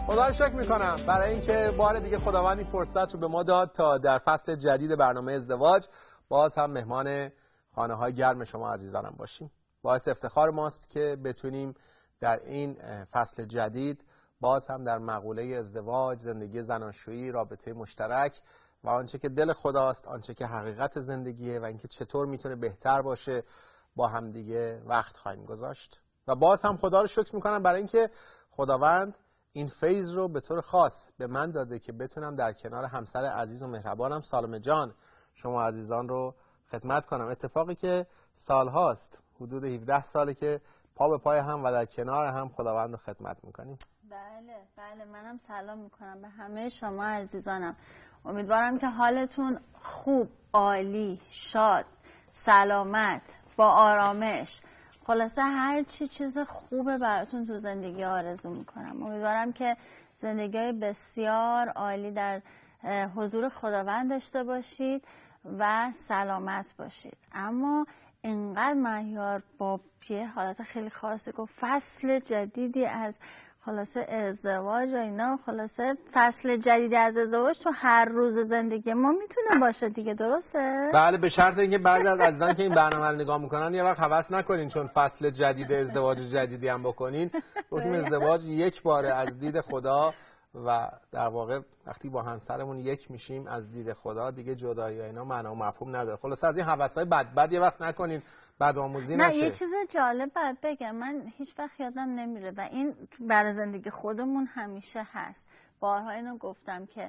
خدا رو شکر میکنم برای اینکه بار دیگه خداوند این فرصت رو به ما داد تا در فصل جدید برنامه ازدواج باز هم مهمان خانه های گرم شما عزیزانم باشیم. باعث افتخار ماست که بتونیم در این فصل جدید باز هم در مقوله ازدواج، زندگی زناشویی، رابطه مشترک و آنچه که دل خداست، آنچه که حقیقت زندگیه و اینکه چطور میتونه بهتر باشه با هم دیگه وقت خواهیم گذاشت. و باز هم خدا رو شکر میکنم برای اینکه خداوند این فیض رو به طور خاص به من داده که بتونم در کنار همسر عزیز و مهربانم سالمه جان شما عزیزان رو خدمت کنم. اتفاقی که سالهاست، حدود 17 ساله که پا به پای هم و در کنار هم خداوند رو خدمت میکنیم. بله منم سلام میکنم به همه شما عزیزانم. امیدوارم که حالتون خوب، عالی، شاد، سلامت، با آرامش، خلاصه هر چیز خوبه براتون تو زندگی آرزو میکنم. امیدوارم که زندگی بسیار عالی در حضور خداوند داشته باشید و سلامت باشید. اما اینقدر مهیار با یه حالت خیلی خاصی گفت فصل جدیدی از خلاصه ازدواج و اینا، خلاصه فصل جدیدی از ازدواج تو هر روز زندگی ما میتونه باشه دیگه، درسته؟ بله، به شرط اینکه بعضی از عزیزان که این برنامه رو نگاه میکنن یه وقت هوس نکنین چون فصل جدید ازدواج جدیدی هم بکنین. گفتیم ازدواج یک باره از دید خدا و در واقع وقتی با همسرمون یک میشیم از دید خدا دیگه جدایی و اینا معنا و مفهوم نداره. خلاصه از این هوس‌های بد یه وقت نکنین، بد آموزی نشه. نه یه چیز جالب بعد بگم، من هیچ وقت یادم نمیره و این برای زندگی خودمون همیشه هست. بارها اینو گفتم که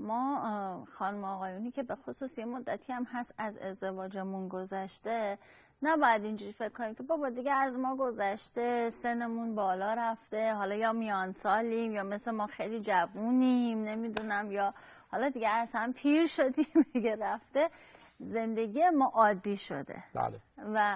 ما خانم آقایونی که به خصوص یه مدتی هم هست از ازدواجمون گذشته، نباید اینجوری فکر کنیم که بابا دیگه از ما گذشته، سنمون بالا رفته، حالا یا میان سالیم یا مثل ما خیلی جوونیم، نمیدونم، یا حالا دیگه اصلا پیر شدیم دیگه رفته. زندگی ما عادی شده. بله. و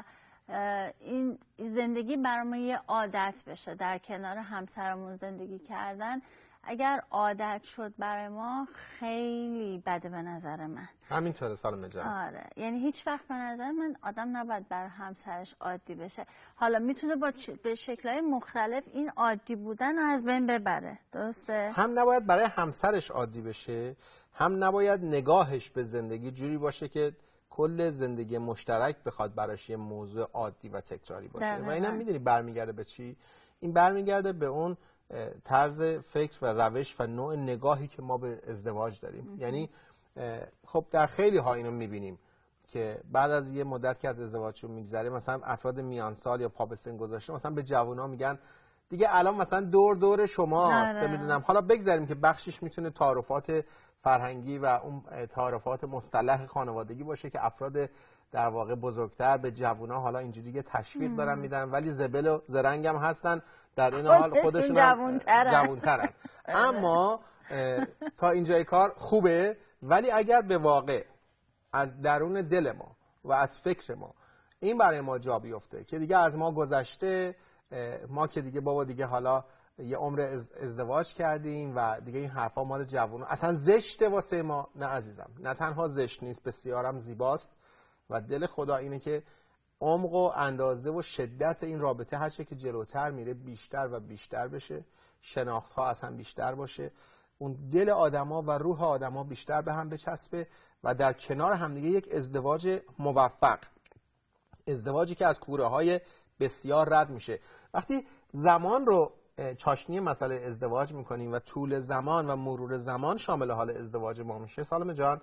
این زندگی برای ما یه عادت بشه، در کنار همسرمون زندگی کردن اگر عادت شد برای ما خیلی بده به نظر من. همینطوره سالمه جان. آره، یعنی هیچ وقت به نظر من آدم نباید برای همسرش عادی بشه. حالا میتونه به شکل‌های مختلف این عادی بودن رو از بین ببره، درسته؟ هم نباید برای همسرش عادی بشه، هم نباید نگاهش به زندگی جوری باشه که کل زندگی مشترک بخواد براش یه موضوع عادی و تکراری باشه. و اینم میدونی برمیگرده به چی؟ این برمیگرده به اون طرز فکر و روش و نوع نگاهی که ما به ازدواج داریم. یعنی خب در خیلی ها اینو میبینیم که بعد از یه مدت که از ازدواجشون میگذره، مثلا افراد میان سال یا پا به سن گذاشته مثلا به جوونا میگن دیگه الان مثلا دور شماست، نمیدونم. حالا بگذاریم که بخشش میتونه تعارفات فرهنگی و اون تعارفات مصطلح خانوادگی باشه که افراد در واقع بزرگتر به جوونا حالا اینجوری دیگه تشویق دارن میدن، ولی زبل و زرنگ هم هستن در این حال خودشون جوونترن. اما تا اینجای کار خوبه، ولی اگر به واقع از درون دل ما و از فکر ما این برای ما جا بیفته که دیگه از ما گذشته، ما که دیگه بابا دیگه حالا یه عمر ازدواج کردیم و دیگه این حرفا مال جوونا اصلا زشته واسه ما. نه عزیزم، نه تنها زشت نیست، بسیارم زیباست و دل خدا اینه که عمق و اندازه و شدت این رابطه هر چه که جلوتر میره بیشتر و بیشتر بشه، شناخت ها از هم بیشتر باشه، اون دل آدما و روح آدما بیشتر به هم بچسبه و در کنار هم دیگه یک ازدواج موفق، ازدواجی که از کوره های بسیار رد میشه. وقتی زمان رو چاشنی مسئله ازدواج میکنیم و طول زمان و مرور زمان شامل حال ازدواج ما میشه، سالمه جان،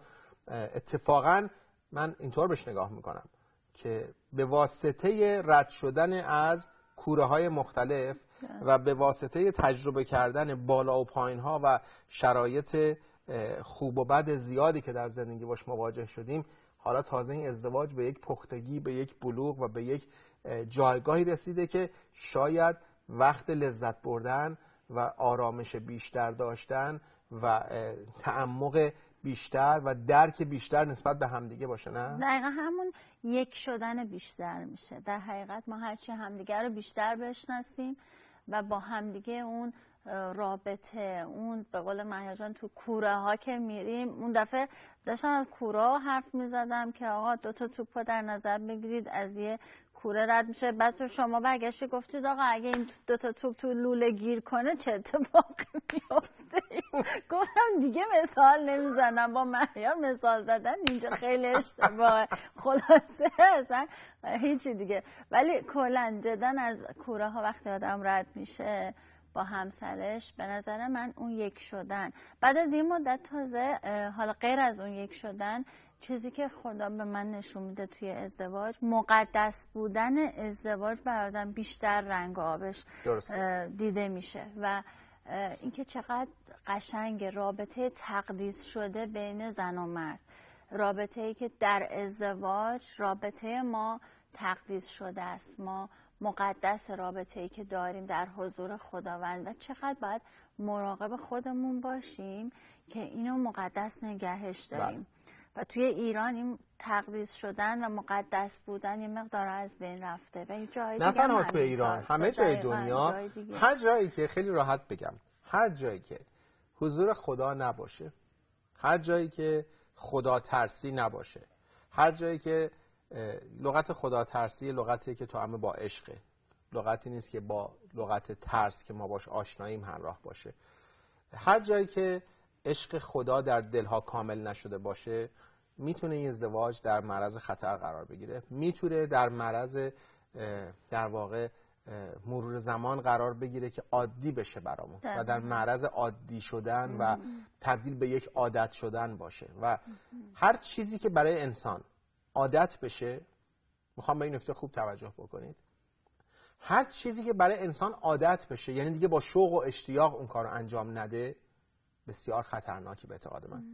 اتفاقا من اینطور بهش نگاه میکنم که به واسطه رد شدن از کوره های مختلف و به واسطه تجربه کردن بالا و پایین ها و شرایط خوب و بد زیادی که در زندگی باش مواجه شدیم، حالا تازه این ازدواج به یک پختگی، به یک بلوغ و به یک جایگاهی رسیده که شاید وقت لذت بردن و آرامش بیشتر داشتن و تعمق بیشتر و درک بیشتر نسبت به همدیگه باشه. نه؟ دقیقا همون یک شدن بیشتر میشه. در حقیقت ما هرچی همدیگه رو بیشتر بشناسیم و با همدیگه اون رابطه، اون به قول مهیا جان تو کوره ها که میریم، اون دفعه داشتم از کوره ها حرف میزدم که آقا 2 تا توپ در نظر بگیرید، از یه کوره رد میشه، بعد تو شما برگشتی گفتید آقا اگه این 2 تا توپ تو لوله گیر کنه چه اتفاقی میفته؟ گفتم دیگه مثال نمیزنم، با مهیا مثال زدن اینجا خیلی اشتباهه. خلاصه اصلا هیچی دیگه. ولی کلا جدا از کوره ها وقتی آدم رد میشه با همسرش، به نظر من اون یک شدن بعد از این مدت تازه، حالا غیر از اون یک شدن، چیزی که خدا به من نشون میده توی ازدواج، مقدس بودن ازدواج بر آدم بیشتر رنگ آبش دیده میشه و اینکه چقدر قشنگ رابطه تقدیس شده بین زن و مرد، رابطه ای که در ازدواج رابطه ما تقدیس شده است، ما مقدس رابطه ای که داریم در حضور خداوند و چقدر باید مراقب خودمون باشیم که اینو مقدس نگهش داریم. و توی ایران این تقدیس شدن و مقدس بودن یه مقدار از بین رفته و جای دیگه، نه تنها توی ایران، همه جای دنیا، هر جایی که خیلی راحت بگم، هر جایی که حضور خدا نباشه، هر جایی که خدا ترسی نباشه، هر جایی که لغت خدا ترسی لغتی که تو همه با عشقه، لغتی نیست که با لغت ترس که ما باش آشناییم همراه باشه، هر جایی که عشق خدا در دلها کامل نشده باشه، میتونه این ازدواج در معرض خطر قرار بگیره، میتونه در معرض در واقع مرور زمان قرار بگیره که عادی بشه برامون و در معرض عادی شدن و تبدیل به یک عادت شدن باشه. و هر چیزی که برای انسان عادت بشه، میخوام به این نکته خوب توجه بکنید، هر چیزی که برای انسان عادت بشه، یعنی دیگه با شوق و اشتیاق اون کار رو انجام نده، بسیار خطرناکی به اعتقاد من.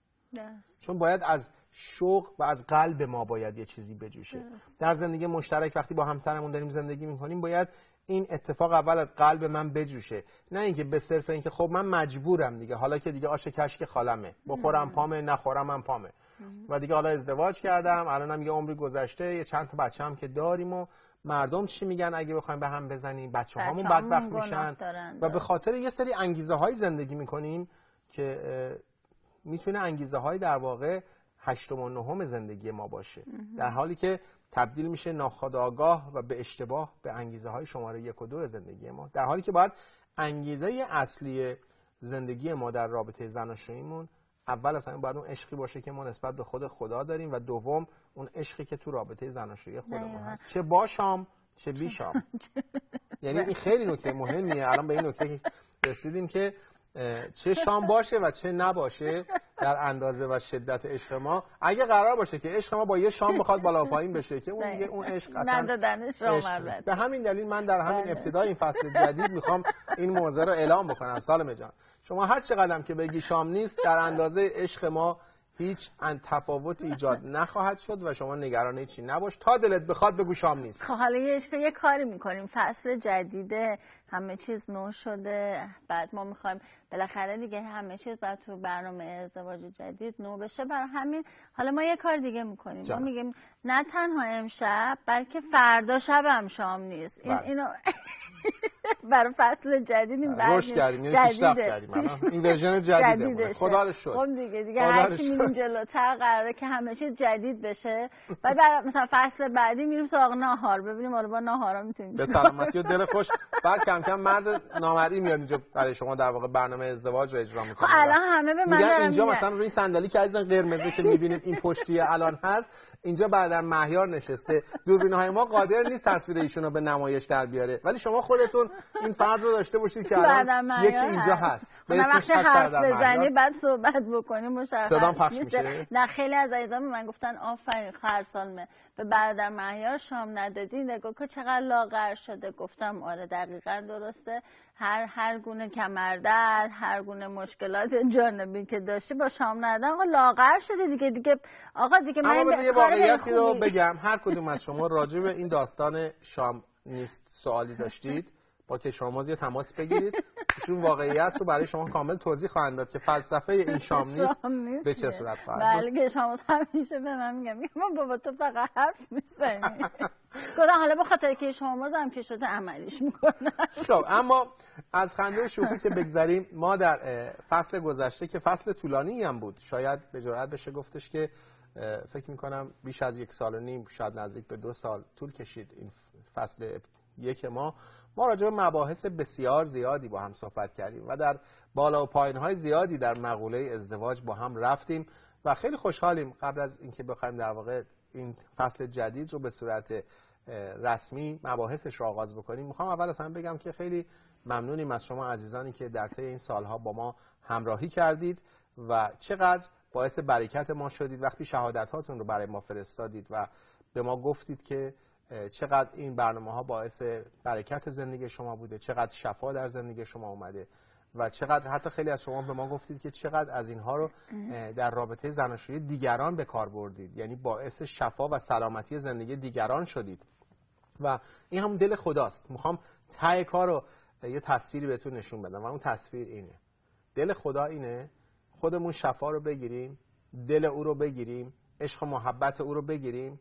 چون باید از شوق و از قلب ما باید یه چیزی بجوشه. در زندگی مشترک وقتی با همسرمون داریم زندگی میکنیم، باید این اتفاق اول از قلب من بجوشه، نه اینکه به صرف اینکه خب من مجبورم دیگه، حالا که دیگه آش کشک خالمه، بخورم پامه نخورم هم پامه و دیگه حالا ازدواج کردم، الانم یه عمری گذشته، یه چند تا بچه‌ام که داریم و مردم چی میگن اگه بخوایم به هم بزنیم، بچه‌هامون بدبخت میشن و به خاطر یه سری انگیزه‌های زندگی میکنیم که میتونه انگیزه‌های در واقع 8 و 9 زندگی ما باشه، در حالی که تبدیل میشه ناخودآگاه و به اشتباه به انگیزه‌های شماره 1 و 2 زندگی ما، در حالی که باید انگیزه اصلی زندگی ما در رابطه زناشوییمون اول از همه باید اون عشقی باشه که ما نسبت به خود خدا داریم و دوم اون عشقی که تو رابطه زناشویی خودمون هست، چه با شام چه بی شام. یعنی این خیلی نکته مهمیه. الان به این نکته رسیدیم که چه شام باشه و چه نباشه در اندازه و شدت عشق ما. اگه قرار باشه که عشق ما با یه شام بخواد بالا پایین بشه که اون دیگه اون عشق اصلا به همین دلیل من در همین ابتدای این فصل جدید میخوام این موضوع رو اعلام بکنم. سالمه جان، شما هر چقدر که بگی شام نیست، در اندازه عشق ما هیچ تفاوت ایجاد نخواهد شد و شما نگران هیچی نباش، تا دلت بخواد بگو شام نیست. خب حالا یه کاری میکنیم، فصل جدیده، همه چیز نو شده، بعد ما میخوایم بالاخره دیگه همه چیز باید تو برنامه ازدواج جدید نو بشه، برای همین حالا ما یه کار دیگه میکنیم، ما میگیم نه تنها امشب بلکه فردا شب هم شام نیست. اینو برای فصل جدید این روش کردیم، یعنی پیشرفت کردیم. این ورژن جدیده، خدا رو شکر. خب دیگه هر چی میریم جلوتر قراره که همه چیز جدید بشه. بعد مثلا فصل بعدی میریم سراغ ناهار، ببینیم حالا با ناهارا میتونیم به سلامتی و دل خوش. بعد کم کم مرد نامرئی میاد اینجا برای شما در واقع برنامه ازدواج رو اجرا میکنه. خب الان همه به من دارن اینجا مثلا روی صندلی که عزیزان قرمزی که میبینید این پشتی الان هست، اینجا بعد مهیار نشسته، دوربین‌های ما قادر نیست تصویر ایشونو به نمایش در بیاره، ولی شما خودتون این فرض رو داشته باشید که الان یکی اینجا هست. به اسمش حرف بزنی بعد صحبت بکنیم مشخص صدام پخش میشه. نه خیلی از عزیزان من گفتن آفرین خرسالمه، به برادر مهیار شام ندادی، نگاه که چقدر لاغر شده. گفتم آره دقیقاً درسته، هر گونه کمردرد، هر گونه مشکلات جانبی که داشتی با شام ندادن آقا لاغر شده دیگه. آقا دیگه من یه واقعیتی رو بگم، هر کدوم از شما راجع به این داستان شام نیست سوالی داشتید با کشاورز یه تماس بگیرید، ایشون واقعیت رو برای شما کامل توضیح خواهند داد که فلسفه این شام نیست به چه صورت خواهد بود. بله که شما همیشه به من میگم بابا تو فقط حرف میزنی. گفتم حالا به خاطر که شما هم که شده عملیش میکنن. خب اما از خنده و شوخی که بگذاریم، ما در فصل گذشته که فصل طولانی هم بود، شاید به جرئت بشه گفتش که فکر میکنم بیش از 1 سال و نیم، شاید نزدیک به 2 سال طول کشید این فصل یک ما راجع به مباحث بسیار زیادی با هم صحبت کردیم و در بالا و پایین‌های زیادی در مقوله ازدواج با هم رفتیم و خیلی خوشحالیم. قبل از اینکه بخوایم در واقع این فصل جدید رو به صورت رسمی مباحثش رو آغاز بکنیم، میخوام اول از همه بگم که خیلی ممنونیم از شما عزیزانی که در طی این سالها با ما همراهی کردید و چقدر باعث برکت ما شدید وقتی شهادت‌هاتون رو برای ما فرستادید و به ما گفتید که چقدر این برنامه‌ها باعث برکت زندگی شما بوده، چقدر شفا در زندگی شما اومده و چقدر حتی خیلی از شما به ما گفتید که چقدر از اینها رو در رابطه زناشویی دیگران به کار بردید، یعنی باعث شفا و سلامتی زندگی دیگران شدید و این همون دل خداست. میخوام ته کار رو یه تصویری بهتون نشون بدم و اون تصویر اینه. دل خدا اینه خودمون شفا رو بگیریم، دل او رو بگیریم، عشق و محبت او رو بگیریم،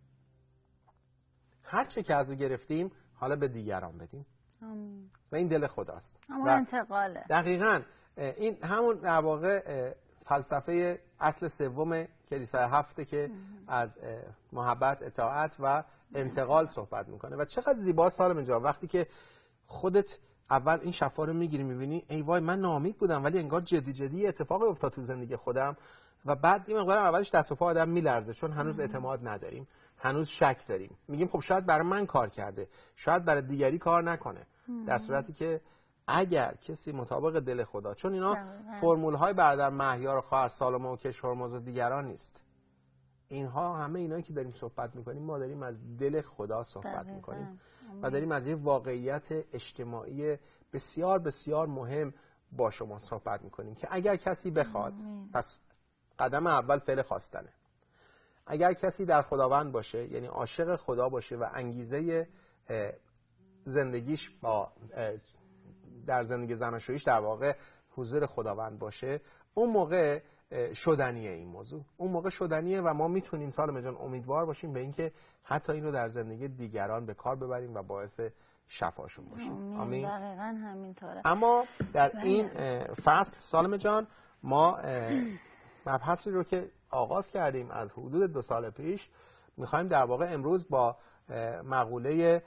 هر چه که از او گرفتیم حالا به دیگران بدیم. و این دل خداست. همون انتقاله. دقیقاً این همون در واقع فلسفه اصل سوم کلیسای هفته که از محبت، اطاعت و انتقال صحبت میکنه و چقدر زیباست سالم اینجا وقتی که خودت اول این شفا رو میگیری میبینی ای وای من ناامید بودم ولی انگار جدی اتفاقی افتاد تو زندگی خودم و بعد این مقدار اولش دست و پا آدم میلرزه چون هنوز اعتماد نداریم، هنوز شک داریم، میگیم خب شاید برای من کار کرده، شاید برای دیگری کار نکنه، در صورتی که اگر کسی مطابق دل خدا، چون اینا فرمول های برادر مهیار و خواهر سالومه و کش هرمز و دیگران نیست، اینها همه اینایی که داریم صحبت میکنیم ما داریم از دل خدا صحبت میکنیم و داریم از یه واقعیت اجتماعی بسیار بسیار مهم با شما صحبت میکنیم که اگر کسی بخواد، پس قدم اول فعل خواستنه، اگر کسی در خداوند باشه یعنی عاشق خدا باشه و انگیزه زندگیش با در زندگی زناشوییش در واقع حضور خداوند باشه، اون موقع شدنیه این موضوع، اون موقع شدنیه و ما میتونیم سالم جان امیدوار باشیم به اینکه حتی اینو در زندگی دیگران به کار ببریم و باعث شفاشون باشیم. آمین. دقیقاً همینطوره. اما در این فصل سالم جان ما مبحثی رو که آغاز کردیم از حدود 2 سال پیش میخوایم در واقع امروز با مقوله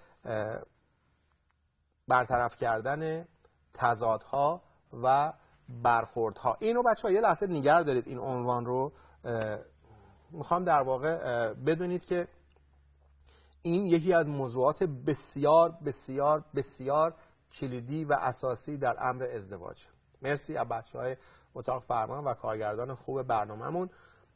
برطرف کردن تضادها و برخوردها. اینو بچه‌ها یه لحظه نگه دارید، این عنوان رو میخوام در واقع بدونید که این یکی از موضوعات بسیار بسیار بسیار کلیدی و اساسی در امر ازدواج. مرسی از بچه‌های اتاق فرمان و کارگردان خوب برنامه‌مون.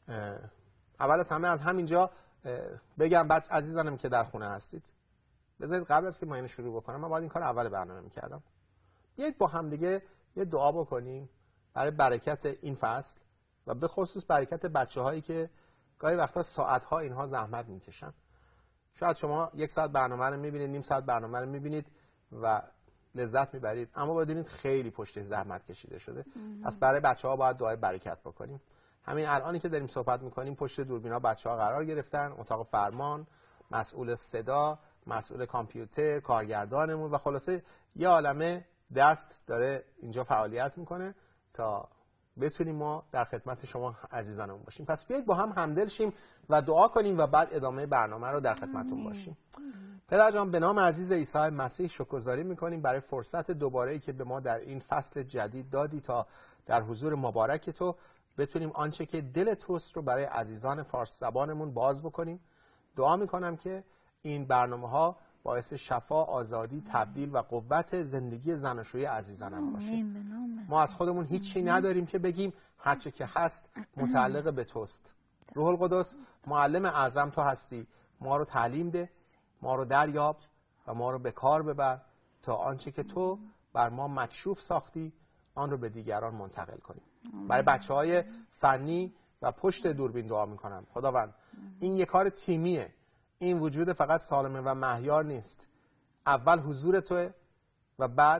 اول از همه از همینجا بگم بچه عزیزانم که در خونه هستید، بذارید قبل از که ما اینو شروع بکنم، من باید این کار اول برنامه میکردم، بیایید با هم دیگه یه دعا بکنیم برای برکت این فصل و به خصوص برکت بچه‌هایی که گاهی وقتا ساعت‌ها اینها زحمت میکشن. شاید شما 1 ساعت برنامه رو میبینید، نیم ساعت برنامه رو میبینید و لذت میبرید، اما بدونید خیلی پشت زحمت کشیده شده. پس برای بچه‌ها باید دعای برکت بکنیم. همین الانی که داریم صحبت میکنیم پشت دوربینا بچه‌ها قرار گرفتن، اتاق فرمان، مسئول صدا، مسئول کامپیوتر، کارگردانمون و خلاصه یه عالمه دست داره اینجا فعالیت میکنه تا بتونیم ما در خدمت شما عزیزانمون باشیم. پس بیایید با هم همدل شیم و دعا کنیم و بعد ادامه برنامه رو در خدمتتون باشیم. پدر جان، به نام عزیز عیسی مسیح شکرگزاری میکنیم برای فرصت دوباره‌ای که به ما در این فصل جدید دادی تا در حضور مبارک تو بتونیم آنچه که دل توست رو برای عزیزان فارس زبانمون باز بکنیم. دعا میکنم که این برنامه‌ها باعث شفا، آزادی، تبدیل و قوت زندگی زناشویی عزیزانم باشه. ما از خودمون هیچی نداریم که بگیم، هرچه که هست متعلق به توست. روح القدس معلم اعظم تو هستی، ما رو تعلیم ده، ما رو دریاب و ما رو به کار ببر تا آنچه که تو بر ما مکشوف ساختی آن رو به دیگران منتقل کنیم. برای بچه‌های فنی و پشت دوربین دعا میکنم. خداوند این یک کار تیمیه، این وجود فقط سالمه و مهیار نیست. اول حضور توه و بعد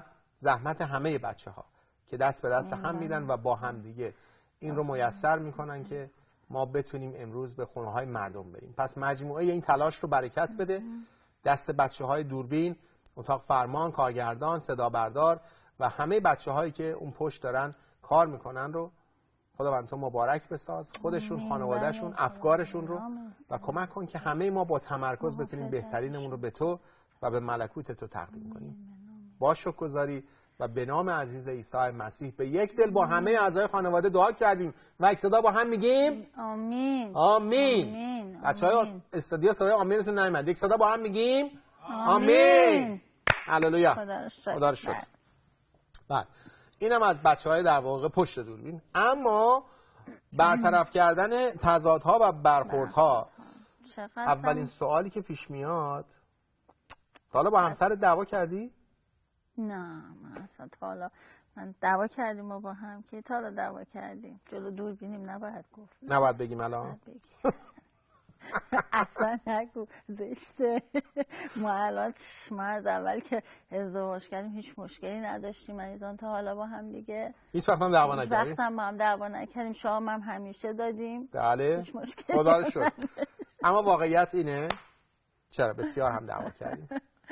زحمت همه بچه‌ها که دست به دست هم میدن و با هم دیگه این رو میسر میکنن که ما بتونیم امروز به خونه‌های مردم بریم. پس مجموعه این تلاش رو برکت بده. دست بچه‌های دوربین، اتاق فرمان، کارگردان، صدا بردار و همه بچه‌هایی که اون پشت دارن کار میکنن رو خداوند تو مبارک بساز، خودشون، خانوادهشون، افکارشون رو، و کمک کن که همه ما با تمرکز بتونیم بهترینمون رو به تو و به ملکوت تو تقدیم کنیم. با شکرگزاری و به نام عزیز عیسی مسیح به یک دل با همه اعضای خانواده دعا کردیم و یک صدا با هم میگیم آمین. آمین. بچه‌های استودیو صدای آمینتون نیامد، یک صدا با هم میگیم آمین. هللویا. خدا رو شکر. بعد اینم از بچه‌های در واقع پشت دوربین. اما برطرف کردن تضادها و برخوردها، اولین سوالی که پیش میاد، حالا با همسرت دعوا کردی؟ نه من اصلا تا حالا من دعوا کردیم و با هم که تا حالا دعوا کردیم جلو دوربینیم نباید گفت. نباید بگیم الان؟ اصلا نگو زشته. ما الان ما از اول که ازدواج کردیم هیچ مشکلی نداشتیم عزیزان تا حالا با هم دیگه. هیچ وقت هم دعوا نکردیم؟ هیچ وقت هم دعوا نکردیم. شام هم همیشه دادیم. بله. هیچ مشکلی خدا رو شکر. اما واقعیت اینه چرا بسیار هم دعوا کردیم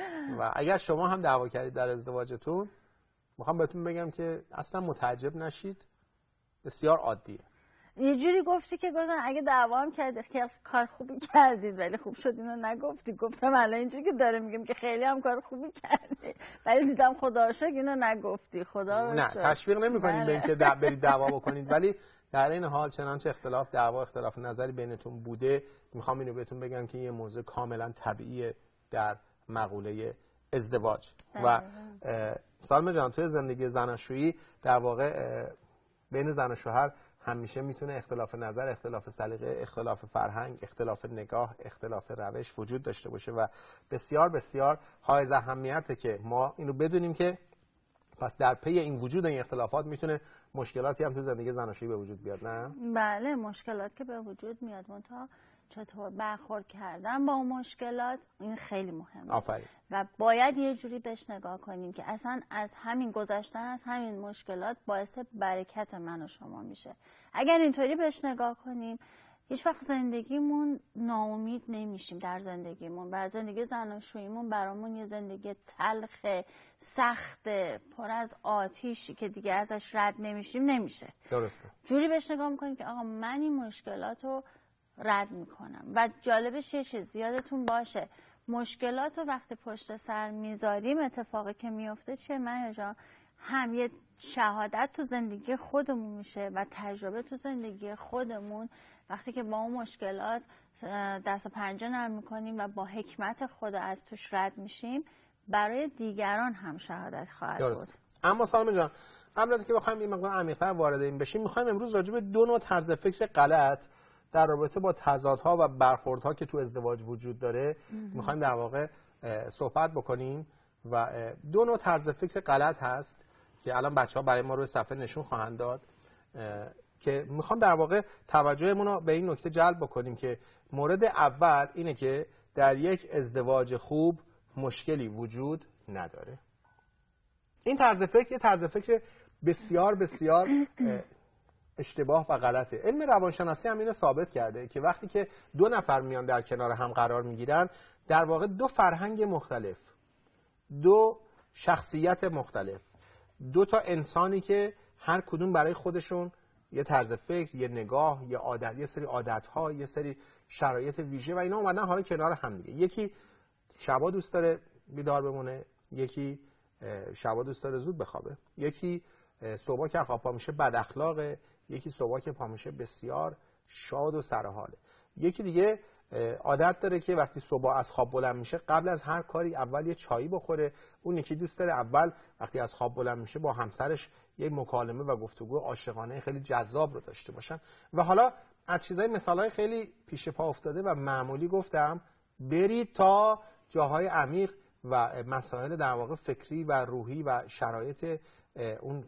و اگر شما هم دعوا کردید در ازدواجتون، میخوام بهتون بگم که اصلا متعجب نشید، بسیار عادیه. یه جوری گفتی که گفتم اگه دعوا هم کردید که کار خوبی کردید ولی خوب شد اینو نگفتی. گفتم الان اینجوری که داره میگم که خیلی هم کار خوبی کردی ولی دیدم خدا رو شکر اینو نگفتی. خدا رو نه تشویق نمی‌کنیم به اینکه برید دعوا بکنید، ولی در این حال چنانچه اختلاف دعوا اختلاف نظری بینتون بوده، میخوام اینو بهتون بگم که یه موضوع کاملا طبیعیه در مقوله ازدواج. و سالمه جان توی زندگی زناشویی در واقع بین زن و شوهر همیشه میتونه اختلاف نظر، اختلاف سلیقه، اختلاف فرهنگ، اختلاف نگاه، اختلاف روش وجود داشته باشه و بسیار بسیار حائز اهمیته که ما اینو بدونیم که پس در پی این وجود این اختلافات میتونه مشکلاتی هم تو زندگی زناشویی به وجود بیاد. نه؟ بله مشکلات که به وجود میاد، منتها چطور برخورد کردن با اون مشکلات این خیلی مهمه. آفرین. و باید یه جوری بهش نگاه کنیم که اصلا از همین گذشتن از همین مشکلات باعث برکت من و شما میشه. اگر اینطوری بهش نگاه کنیم هیچ وقت زندگیمون ناامید نمیشیم در زندگیمون و زندگی زناشوییمون برامون یه زندگی تلخ، سخت، پر از آتیشی که دیگه ازش رد نمیشیم نمیشه. درسته. جوری بهش نگاه میکنیم که آقا من این مشکلات رو رد میکنم. و جالبش یه چیز یادتون باشه مشکلات رو وقتی پشت سر میذاریم اتفاقی که میفته چیه من جان؟ هم یه شهادت تو زندگی خودمون میشه و تجربه تو زندگی خودمون وقتی که با اون مشکلات دست و پنجه نرم میکنیم و با حکمت خدا از توش رد میشیم برای دیگران هم شهادت خواهد بود. اما سالمه جان قبل از که بخوایم این مقدار عمیق‌تر وارد این بشیم میخوایم امروز راجع به دو نوع طرز فکر غلط در رابطه با تضادها و برخوردها که تو ازدواج وجود داره میخوایم در واقع صحبت بکنیم. و دو نوع طرز فکر غلط هست که الان بچه‌ها برای ما روی صفحه نشون خواهند داد که میخوام در واقع توجهمون رو به این نکته جلب بکنیم که مورد اول اینه که در یک ازدواج خوب مشکلی وجود نداره. این طرز فکر یه طرز فکر بسیار بسیار اشتباه و غلطه. علم روانشناسی هم اینو ثابت کرده که وقتی که دو نفر میان در کنار هم قرار میگیرن در واقع دو فرهنگ مختلف، دو شخصیت مختلف، دو تا انسانی که هر کدوم برای خودشون یه طرز فکر، یه نگاه، یه عادت، یه سری عادت‌ها، یه سری شرایط ویژه و اینا اومدن حالا کنار هم دیگه. یکی شبا دوست داره بیدار بمونه، یکی شبا دوست داره زود بخوابه، یکی صبح که خواب پا میشه بد اخلاقه، یکی صبح که پا میشه بسیار شاد و سرحاله، یکی دیگه عادت داره که وقتی صبح از خواب بلند میشه قبل از هر کاری اول یه چایی بخوره، اون یکی دوست داره اول وقتی از خواب بلند میشه با همسرش یه مکالمه و گفتگو عاشقانه خیلی جذاب رو داشته باشن. و حالا از چیزای مثالای خیلی پیش پا افتاده و معمولی گفتم برید تا جاهای عمیق و مسائل در واقع فکری و روحی و شرایط اون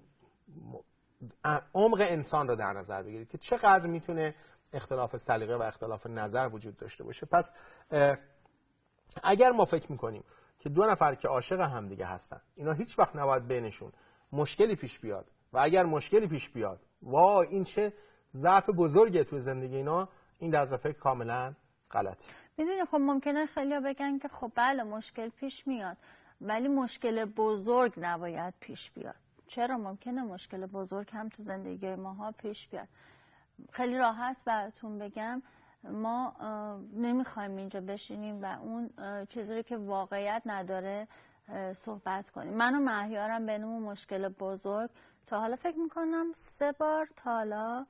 عمق انسان رو در نظر بگیرید که چقدر میتونه اختلاف سلیقه و اختلاف نظر وجود داشته باشه. پس اگر ما فکر میکنیم که دو نفر که عاشق هم دیگه هستن، اینا هیچ وقت نباید بینشون مشکلی پیش بیاد و اگر مشکلی پیش بیاد وای این چه ضعف بزرگه توی زندگی اینا، این در فکر کاملا غلطه. میدونی خب ممکنه خیلیا بگن که خب بله مشکل پیش میاد ولی مشکل بزرگ نباید پیش بیاد. چرا؟ ممکنه مشکل بزرگ هم تو زندگی ماها پیش بیاد. خیلی راحت براتون بگم ما نمیخوایم اینجا بشینیم و اون چیزی که واقعیت نداره صحبت کنیم. من و مهیارم بینمون مشکل بزرگ تا حالا فکر میکنم 3 بار تا حالا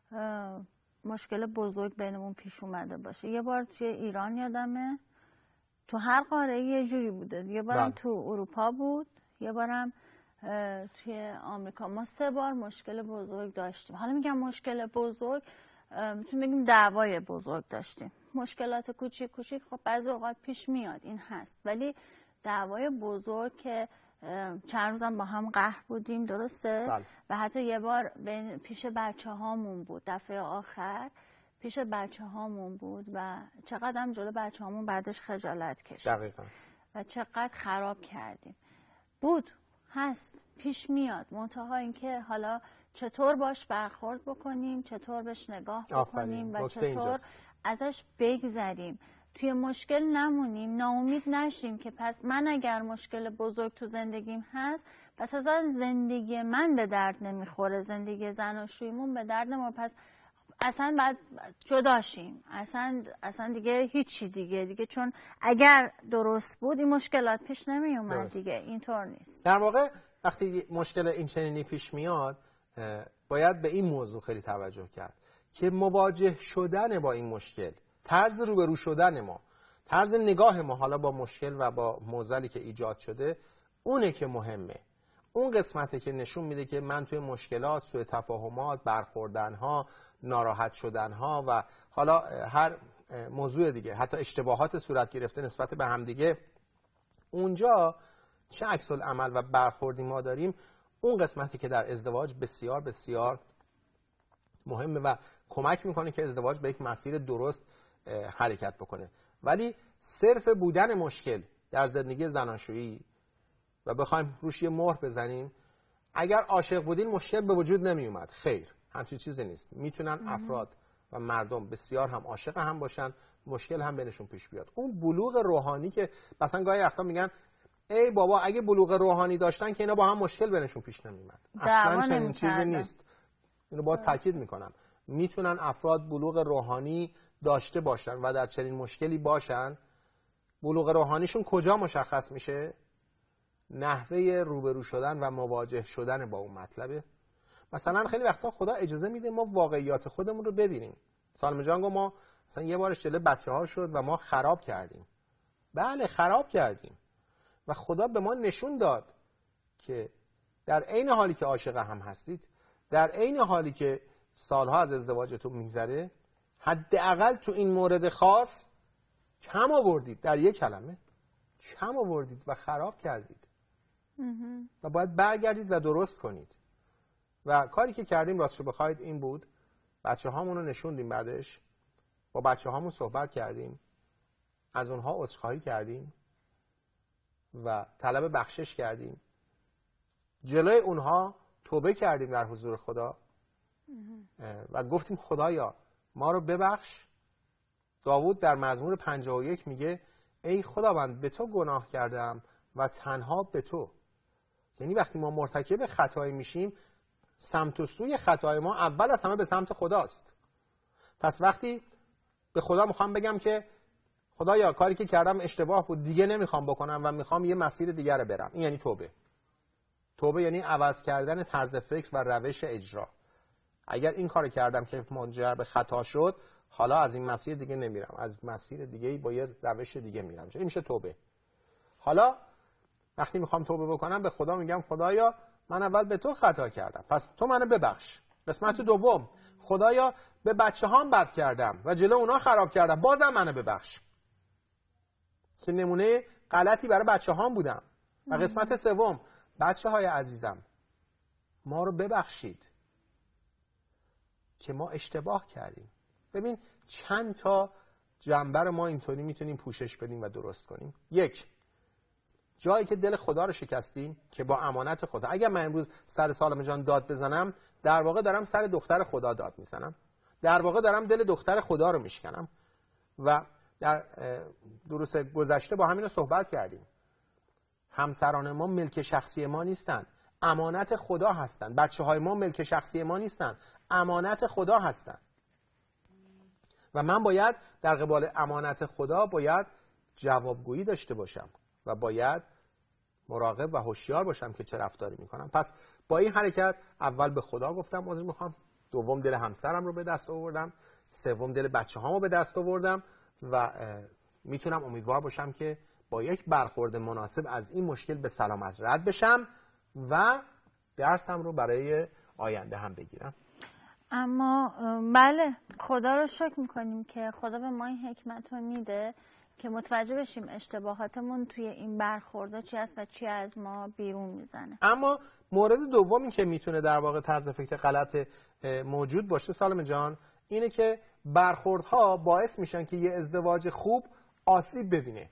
مشکل بزرگ بینمون پیش اومده باشه. یه بار توی ایران یادمه، تو هر قاره یه جوری بوده، یه بارم تو اروپا بود، یه بارم توی آمریکا. ما 3 بار مشکل بزرگ داشتیم. حالا میگم مشکل بزرگ، میتونیم بگیم دعوای بزرگ داشتیم. مشکلات کوچیک کوچیک خب بعضی اوقات پیش میاد، این هست، ولی دعوای بزرگ که چند روزم با هم قهر بودیم، درسته؟ بله. و حتی یه بار پیش بچه هامون بود، دفعه آخر پیش بچه هامون بود و چقدر هم جلو بچه هامون بعدش خجالت کشید. دقیقا. و چقدر خراب کردیم. بود، هست، پیش میاد. منتها اینکه حالا چطور باش برخورد بکنیم، چطور بهش نگاه بکنیم و چطور ازش بگذریم، توی مشکل نمونیم، ناامید نشیم که پس من اگر مشکل بزرگ تو زندگیم هست پس اصلا زندگی من به درد نمیخوره، زندگی زناشوییمون به درد نمیخوره، پس اصلا بعد جداشیم، اصلا دیگه هیچی دیگه چون اگر درست بود این مشکلات پیش نمی اومد دیگه. اینطور نیست. در واقع وقتی مشکل این چنینی پیش میاد باید به این موضوع خیلی توجه کرد که مواجه شدن با این مشکل، طرز روبرو شدن ما، طرز نگاه ما حالا با مشکل و با معضلی که ایجاد شده، اونه که مهمه. اون قسمته که نشون میده که من توی مشکلات، توی تفاهمات، برخوردنها، ناراحت شدنها و حالا هر موضوع دیگه، حتی اشتباهات صورت گرفته نسبت به همدیگه، اونجا چه عکس العمل و برخوردی ما داریم، اون قسمتی که در ازدواج بسیار بسیار مهمه و کمک میکنه که ازدواج به یک مسیر درست حرکت بکنه. ولی صرف بودن مشکل در زندگی زناشویی و بخوایم روش یه مهر بزنیم، اگر عاشق بودین مشکل به وجود نمی اومد. خیر، همچین چیزی نیست. میتونن افراد و مردم بسیار هم عاشق هم باشن، مشکل هم بینشون پیش بیاد. اون بلوغ روحانی که مثلا گاهی وقتا میگن ای بابا اگه بلوغ روحانی داشتن که اینا با هم مشکل بینشون پیش نمی اومد. اصلا چنین چیزی نیست. اینو باز تاکید میکنم. میتونن افراد بلوغ روحانی داشته باشن و در چنین مشکلی باشن. بلوغ روحانیشون کجا مشخص میشه؟ نحوه روبرو شدن و مواجه شدن با اون مطلبه. مثلا خیلی وقتا خدا اجازه میده ما واقعیات خودمون رو ببینیم. سالم جان گفت ما مثلا یه بارش جلوی بچه‌ها شد و ما خراب کردیم. بله خراب کردیم و خدا به ما نشون داد که در عین حالی که عاشق هم هستید، در عین حالی که سالها از ازدواجتون میگذره، حداقل تو این مورد خاص کم آوردید، در یک کلمه کم آوردید و خراب کردید و باید برگردید و درست کنید. و کاری که کردیم راستشو بخواید این بود، بچه هامون رو نشوندیم، بعدش با بچه هامون صحبت کردیم، از اونها عذرخواهی کردیم و طلب بخشش کردیم، جلوی اونها توبه کردیم در حضور خدا و گفتیم خدایا ما رو ببخش. داوود در مزمور 51 میگه ای خداوند به تو گناه کردم و تنها به تو. یعنی وقتی ما مرتکب خطایی میشیم، سمت و سوی خطای ما اول از همه به سمت خداست. پس وقتی به خدا میخوام بگم که خدایا کاری که کردم اشتباه بود، دیگه نمیخوام بکنم و میخوام یه مسیر دیگر رو برم، این یعنی توبه. توبه یعنی عوض کردن طرز فکر و روش اجرا. اگر این کار کردم که منجر به خطا شد، حالا از این مسیر دیگه نمیرم، از مسیر دیگه با یه روش دیگه میرم. این میشه توبه. حالا وقتی میخوام توبه بکنم به خدا میگم خدایا من اول به تو خطا کردم، پس تو منو ببخش. قسمت دوم، خدایا به بچه هام بد کردم و جلو اونا خراب کردم، بازم منو ببخش، که نمونه غلطی برای بچه هام بودم. و قسمت سوم، بچه های عزیزم ما رو ببخشید که ما اشتباه کردیم. ببین چند تا جنبه ما اینطوری میتونیم پوشش بدیم و درست کنیم. یک، جایی که دل خدا رو شکستیم که با امانت خدا. اگر من امروز سر سالم جان داد بزنم، در واقع دارم سر دختر خدا داد میزنم، در واقع دارم دل دختر خدا رو میشکنم. و در دروس گذشته با همین رو صحبت کردیم. همسران ما ملک شخصی ما نیستن، امانت خدا هستن. بچه های ما ملک شخصی ما نیستن، امانت خدا هستن. و من باید در قبال امانت خدا باید جوابگویی داشته باشم و باید مراقب و هوشیار باشم که چه رفتاری میکنم. پس با این حرکت اول به خدا گفتم عذر میخوام، دوم دل همسرم رو به دست آوردم، سوم دل بچه هامو به دست آوردم و میتونم امیدوار باشم که با یک برخورد مناسب از این مشکل به سلامت رد بشم و درسم رو برای آینده هم بگیرم. اما بله، خدا رو شکر میکنیم که خدا به ما این حکمت رو میده که متوجه بشیم اشتباهاتمون توی این برخوردا چی هست و چی از ما بیرون میزنه. اما مورد دومی که میتونه در واقع طرز فکر غلط موجود باشه سالم جان، اینه که برخوردها باعث میشن که یه ازدواج خوب آسیب ببینه.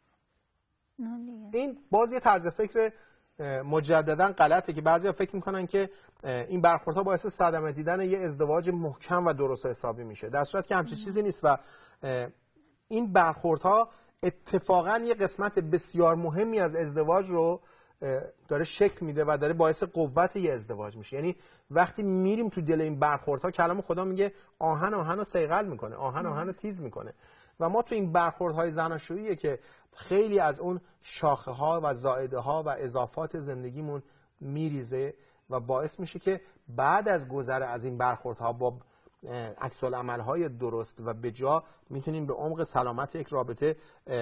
این باز یه طرز فکر مجددا غلطه که بعضیا فکر میکنن که این برخوردها باعث صدمه دیدن یه ازدواج محکم و درست حسابی میشه، در صورتی که همچین چیزی نیست. و این برخوردها اتفاقا یه قسمت بسیار مهمی از ازدواج رو داره شکل میده و داره باعث قوت یه ازدواج میشه. یعنی وقتی میریم تو دل این برخوردها، کلام خدا میگه آهن آهن رو صیقل میکنه، آهن آهن رو تیز میکنه. و ما تو این برخوردهای زناشوییه که خیلی از اون شاخه ها و زائده ها و اضافات زندگیمون میریزه و باعث میشه که بعد از گذر از این برخوردها با عکس العمل‌های درست و بجا میتونیم به عمق سلامت یک رابطه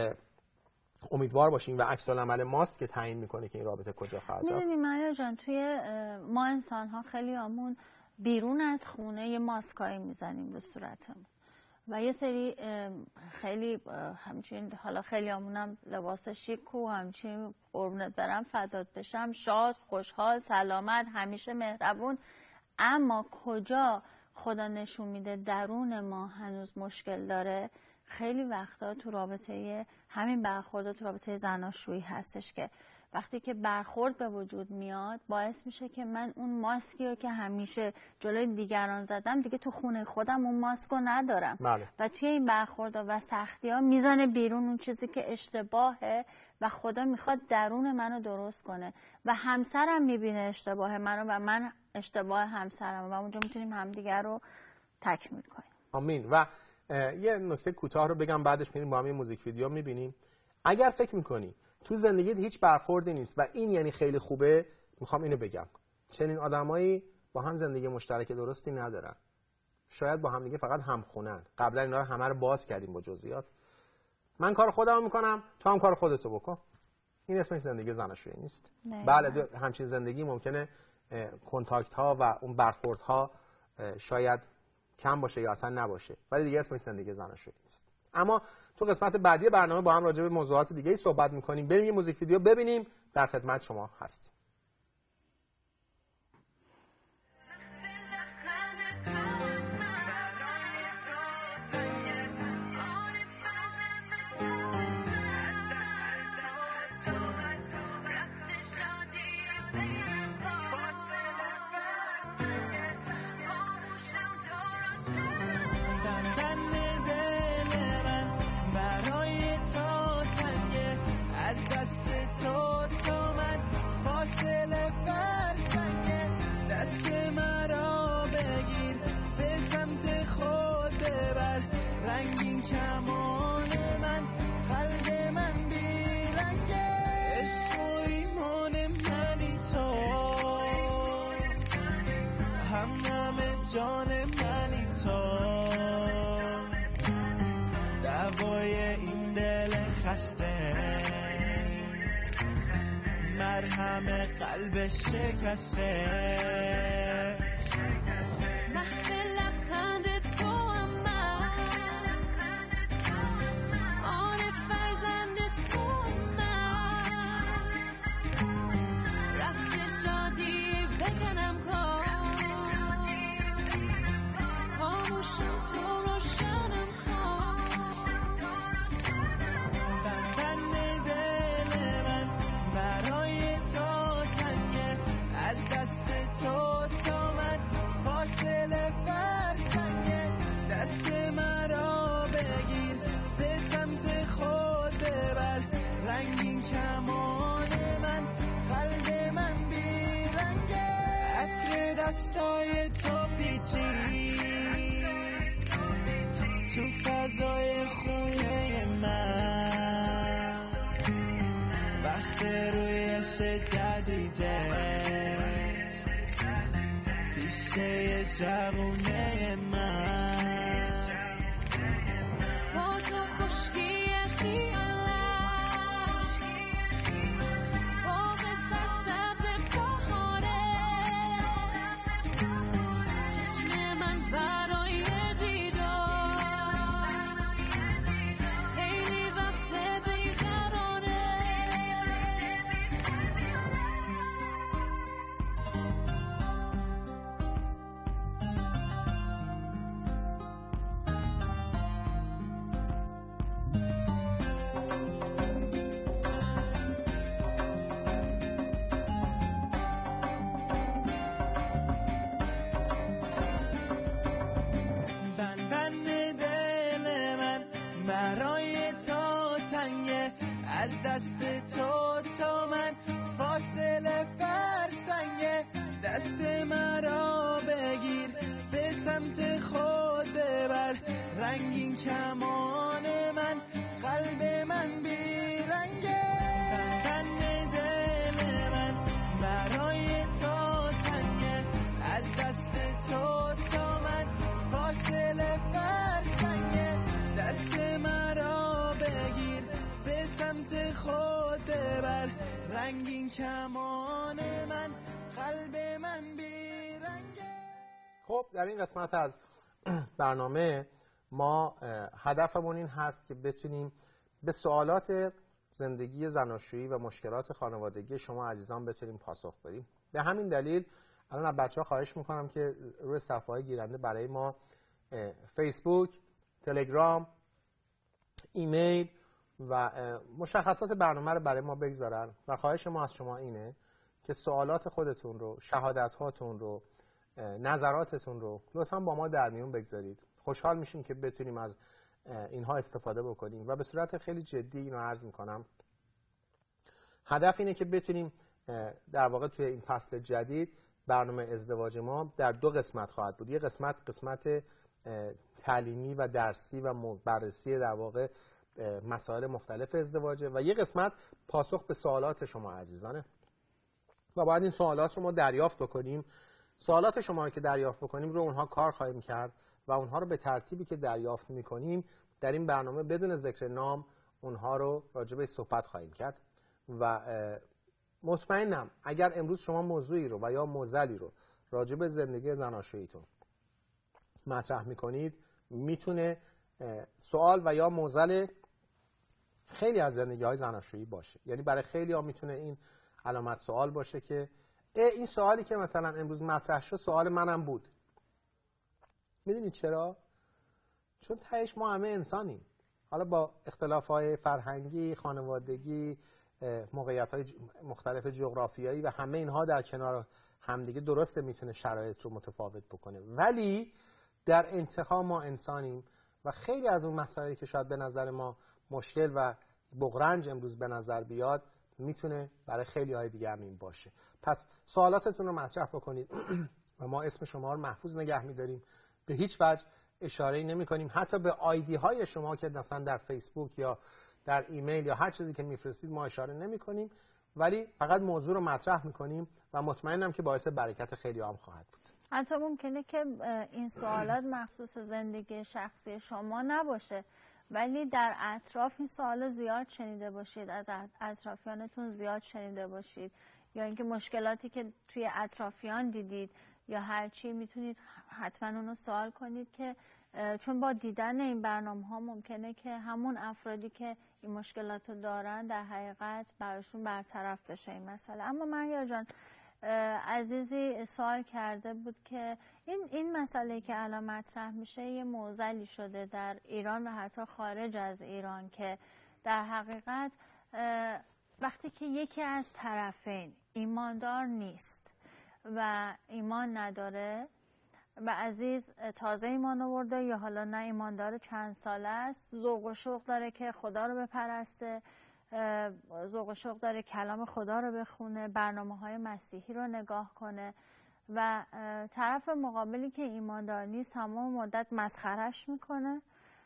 امیدوار باشیم و عکس العمل ماست که تعیین میکنه که این رابطه کجا خواهد رفت. می‌دونی مریا جان، توی ما انسان‌ها خیلی آمون بیرون از خونه یه ماسکایی میزنیم رو صورتمون و یه سری خیلی همچنین، حالا خیلی آمونم لباس شیک و همچنین قربونت برم فدات بشم، شاد، خوشحال، سلامت، همیشه مهربون. اما کجا خدا نشون میده درون ما هنوز مشکل داره؟ خیلی وقتا تو رابطه همین برخورد تو رابطه زناشویی هستش که وقتی که برخورد به وجود میاد باعث میشه که من اون ماسکی رو که همیشه جلوی دیگران زدم دیگه تو خونه خودم اون ماسک رو ندارم. بله. و توی این برخورد و سختی ها میزنه بیرون اون چیزی که اشتباهه و خدا میخواد درون منو درست کنه و همسرم میبینه اشتباه منو و من اشتباه همسرم و اونجا میتونیم همدیگر رو تکمیل کنیم. آمین. و یه نکته کوتاه رو بگم بعدش میریم با هم یه موزیک ویدیو میبینیم. اگر فکر میکنی تو زندگیت هیچ برخوردی نیست و این یعنی خیلی خوبه، میخوام اینو بگم، چنین آدمایی با هم زندگی مشترک درستی ندارن. شاید با هم دیگه فقط همخونن. قبلا اینا رو همه رو باز کردیم با جزئیات. من کار خودمو میکنم، تو هم کار خودتو بکن. این اسمش زندگی زناشویی نیست. بله همچین زندگی ممکنه کنتاکت ها و اون برخورد ها شاید کم باشه یا اصلا نباشه، ولی دیگه اسمش زندگی زناشویی نیست. اما تو قسمت بعدی برنامه با هم راجع به موضوعات دیگه صحبت میکنیم. بریم یه موزیک ویدیو ببینیم، در خدمت شما هستیم. مرهم قلب شکسته تو فضای خونه من وقت رویش جدیده پیشه جوونه من با تو خشکی خیالم باغ سرسبز بهاره چشم من برای دیدار خیلی وقت بیقراره بند دل من برای تو تنگه از دست تو تا من فاصله فرسنگه دست مرا بگیر به سمت خود ببر رنگین کمان من قلب من بیرنگه بند دل من برای تو تنگه از دست تو تا من فاصله فرسنگه دست مرا بگیر به سمت خود ببر رنگین کمان من قلب من بیرنگه. خب در این قسمت از برنامه ما هدفمون این هست که بتونیم به سوالات زندگی زناشویی و مشکلات خانوادگی شما عزیزان بتونیم پاسخ بدیم. به همین دلیل الان از بچه‌ها خواهش میکنم که روی صفحه‌های گیرنده برای ما فیسبوک، تلگرام، ایمیل و مشخصات برنامه رو برای ما بگذارن و خواهش ما از شما اینه که سوالات خودتون رو، شهادت هاتون رو، نظراتتون رو لطفاً با ما در میون بگذارید. خوشحال میشیم که بتونیم از اینها استفاده بکنیم و به صورت خیلی جدی اینو عرض میکنم. هدف اینه که بتونیم در واقع توی این فصل جدید برنامه ازدواج ما در 2 قسمت خواهد بود. یه قسمت تعلیمی و درسی و بررسی در واقع مسائل مختلف ازدواجه و یه قسمت پاسخ به سوالات شما عزیزانه و باید این سوالات رو ما دریافت بکنیم. سوالات شما رو که دریافت بکنیم رو اونها کار خواهیم کرد و اونها رو به ترتیبی که دریافت میکنیم در این برنامه بدون ذکر نام اونها رو راجبه صحبت خواهیم کرد و مطمئنم اگر امروز شما موضوعی رو و یا معضلی رو راجب زندگی زناشوییتون مطرح میکنید میتونه سوال و یا معضل خیلی از زندگی‌های زناشویی باشه. یعنی برای خیلی ها میتونه این علامت سوال باشه که این سوالی که مثلا امروز مطرح شد سوال منم بود. میدونید چرا؟ چون تهش ما همه انسانیم. حالا با اختلاف‌های فرهنگی، خانوادگی، موقعیت‌های مختلف جغرافیایی و همه اینها در کنار همدیگه درسته میتونه شرایط رو متفاوت بکنه، ولی در انتها ما انسانیم و خیلی از اون مسائلی که شاید به نظر ما مشکل و بغرنج امروز به نظر بیاد میتونه برای خیلی های دیگه هم این باشه. پس سوالاتتون رو مطرح بکنید و ما اسم شما رو محفوظ نگه میداریم. به هیچ وجه اشاره‌ای نمی‌کنیم، حتی به آیدی های شما که مثلا در فیسبوک یا در ایمیل یا هر چیزی که میفرستید ما اشاره نمی‌کنیم، ولی فقط موضوع رو مطرح می‌کنیم و مطمئنم که باعث برکت خیلی هم خواهد بود. حتی ممکنه که این سوالات مخصوص زندگی شخصی شما نباشه، ولی در اطراف این سوال زیاد شنیده باشید، از اطرافیانتون زیاد شنیده باشید، یا اینکه مشکلاتی که توی اطرافیان دیدید یا هرچی میتونید حتما اونو سوال کنید که چون با دیدن این برنامه‌ها ممکنه که همون افرادی که این مشکلات رو دارن در حقیقت براشون برطرف بشه این مسئله. اما مهیار جان عزیزی سوال کرده بود که این مسئله که الان مطرح میشه یه معضلی شده در ایران و حتی خارج از ایران که در حقیقت وقتی که یکی از طرفین ایماندار نیست و ایمان نداره و عزیز تازه ایمان آورده یا حالا نه ایماندار چند ساله است، ذوق و شوق داره که خدا رو بپرسته، ذوق و شوق داره کلام خدا رو بخونه، برنامه‌های مسیحی رو نگاه کنه و طرف مقابلی که ایماندار نیست تمام مدت مسخرش میکنه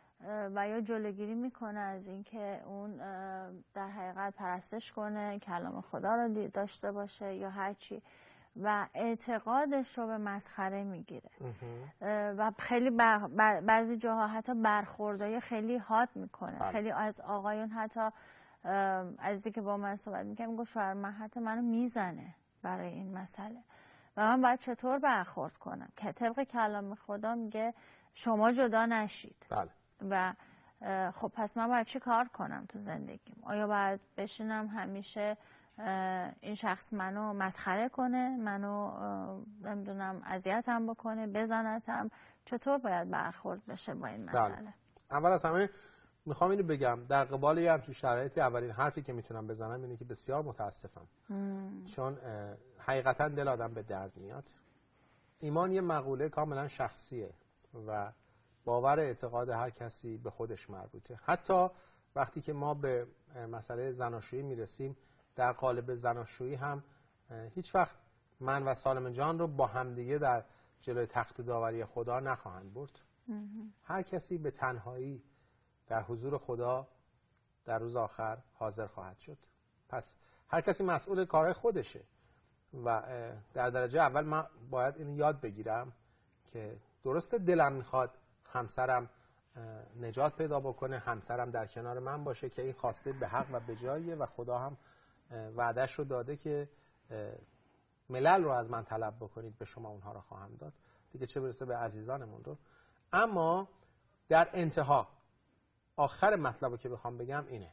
و یا جلوگیری میکنه از اینکه اون در حقیقت پرستش کنه، کلام خدا رو داشته باشه یا هر چی، و اعتقادش رو به مسخره میگیره و خیلی بعضی جاها حتی برخوردهای خیلی حاد میکنه. خیلی از آقایون حتی عزیزی که با من صحبت میکنه میگه شوهر من حتی منو میزنه برای این مسئله و من باید چطور برخورد کنم که طبق کلام خدا میگه شما جدا نشید. بله. و خب پس من باید چی کار کنم تو زندگیم؟ آیا باید بشینم همیشه این شخص منو مسخره کنه، منو نمیدونم اذیتم بکنه، بزنتم؟ چطور باید برخورد بشه با این مسئله؟ بله. اول از همه میخوام اینو بگم در قبال یه همچین شرایطی اولین حرفی که میتونم بزنم اینه که بسیار متاسفم، چون حقیقتا دل آدم به درد میاد. ایمان یه مقوله کاملا شخصیه و باور اعتقاد هر کسی به خودش مربوطه. حتی وقتی که ما به مسئله زناشویی میرسیم، در قالب زناشویی هم هیچ وقت من و سالم جان رو با همدیگه در جلوی تخت داوری خدا نخواهند برد. هر کسی به تنهایی در حضور خدا در روز آخر حاضر خواهد شد. پس هر کسی مسئول کارهای خودشه و در درجه اول من باید اینو یاد بگیرم که درسته دلم میخواد همسرم نجات پیدا بکنه، همسرم در کنار من باشه که این خواسته به حق و به جاییه و خدا هم وعدش رو داده که ملل رو از من طلب بکنید به شما اونها رو خواهم داد، دیگه چه برسه به عزیزانمون رو. اما در انتها آخر مطلبی که بخوام بگم اینه: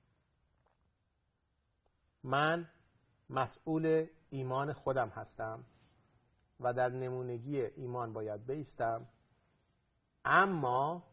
من مسئول ایمان خودم هستم و در نمونگی ایمان باید بایستم، اما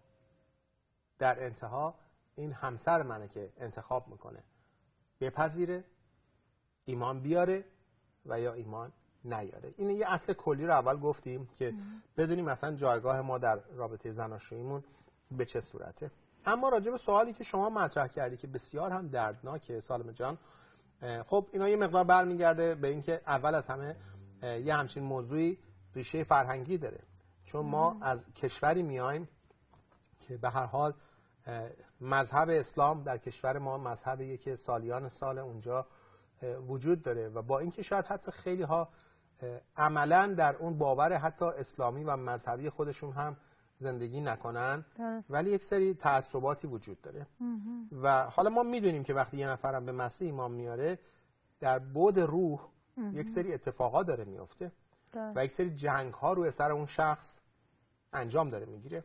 در انتها این همسر منه که انتخاب میکنه بپذیره، ایمان بیاره و یا ایمان نیاره. این یه اصل کلی رو اول گفتیم که بدونیم مثلا جایگاه ما در رابطه زناشوییمون به چه صورته. اما راجع به سوالی که شما مطرح کردی که بسیار هم دردناکه سالم جان، خب اینا یه مقدار برمیگرده به اینکه اول از همه یه همچین موضوعی ریشه فرهنگی داره، چون ما از کشوری میایم که به هر حال مذهب اسلام در کشور ما مذهبیه که سالیان سال اونجا وجود داره و با اینکه شاید حتی خیلی ها عملاً در اون باور حتی اسلامی و مذهبی خودشون هم زندگی نکنن، ولی یک سری تعصباتی وجود داره. و حالا ما میدونیم که وقتی یه نفرم به مسیح ایمان میاره، در بعد روح یک سری اتفاقات داره میفته و یک سری جنگ ها روی سر اون شخص انجام داره میگیره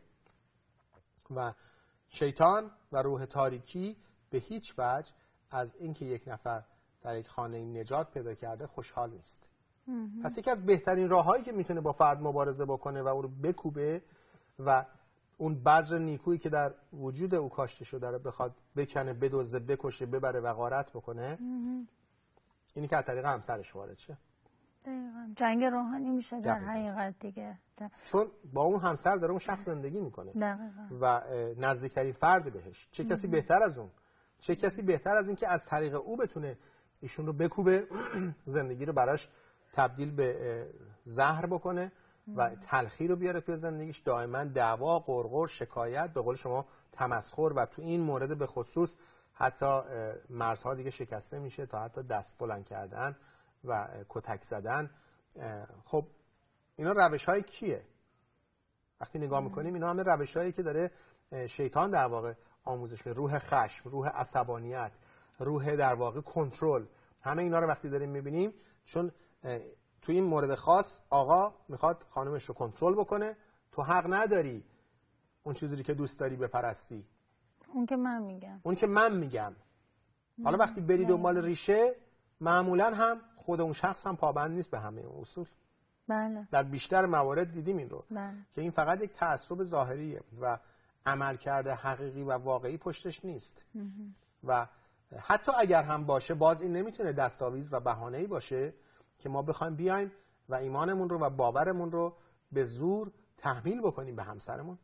و شیطان و روح تاریکی به هیچ وجه از اینکه یک نفر در یک خانه نجات پیدا کرده خوشحال نیست. پس یکی از بهترین راههایی که میتونه با فرد مبارزه بکنه و او رو بکوبه و اون بذر نیکویی که در وجود او کاشته شده رو بخواد بکنه، بدزده، بکشه، ببره و غارت بکنه، اینی که از طریق همسرش وارد شه. دقیقاً جنگ روحانی میشه در حقیقت دیگه، چون با اون همسر داره اون شخص زندگی میکنه دقیقاً. و نزدیکترین فرد بهش. چه کسی بهتر از اون؟ چه کسی بهتر از این که از طریق او بتونه ایشون رو بکوبه، زندگی رو براش تبدیل به زهر بکنه و تلخی رو بیاره توی زندگیش، دائما دعوا، غرغر، شکایت، به قول شما تمسخر، و تو این مورد به خصوص حتی مرزها دیگه شکسته میشه تا حتی دست بلند کردن و کتک زدن. خب اینا روش های کیه؟ وقتی نگاه میکنیم اینا همه روش هایی که داره شیطان در واقع آموزش میده. روح خشم، روح عصبانیت، روح در واقع کنترل، همه اینا رو وقتی داریم میبینیم، چون تو این مورد خاص آقا میخواد خانمش رو کنترل بکنه. تو حق نداری اون چیزی که دوست داری بپرستی، اون که من میگم، اون که من میگم. حالا وقتی بری دنبال ریشه، معمولا هم خود اون شخص هم پابند نیست به همه اون اصول. بله. در بیشتر موارد دیدیم این رو. بله. که این فقط یک تعصب ظاهریه و عملکرد حقیقی و واقعی پشتش نیست. و حتی اگر هم باشه، باز این نمیتونه دستاویز و بهانه‌ای باشه که ما بخوایم بیایم و ایمانمون رو و باورمون رو به زور تحمیل بکنیم به همسرمون.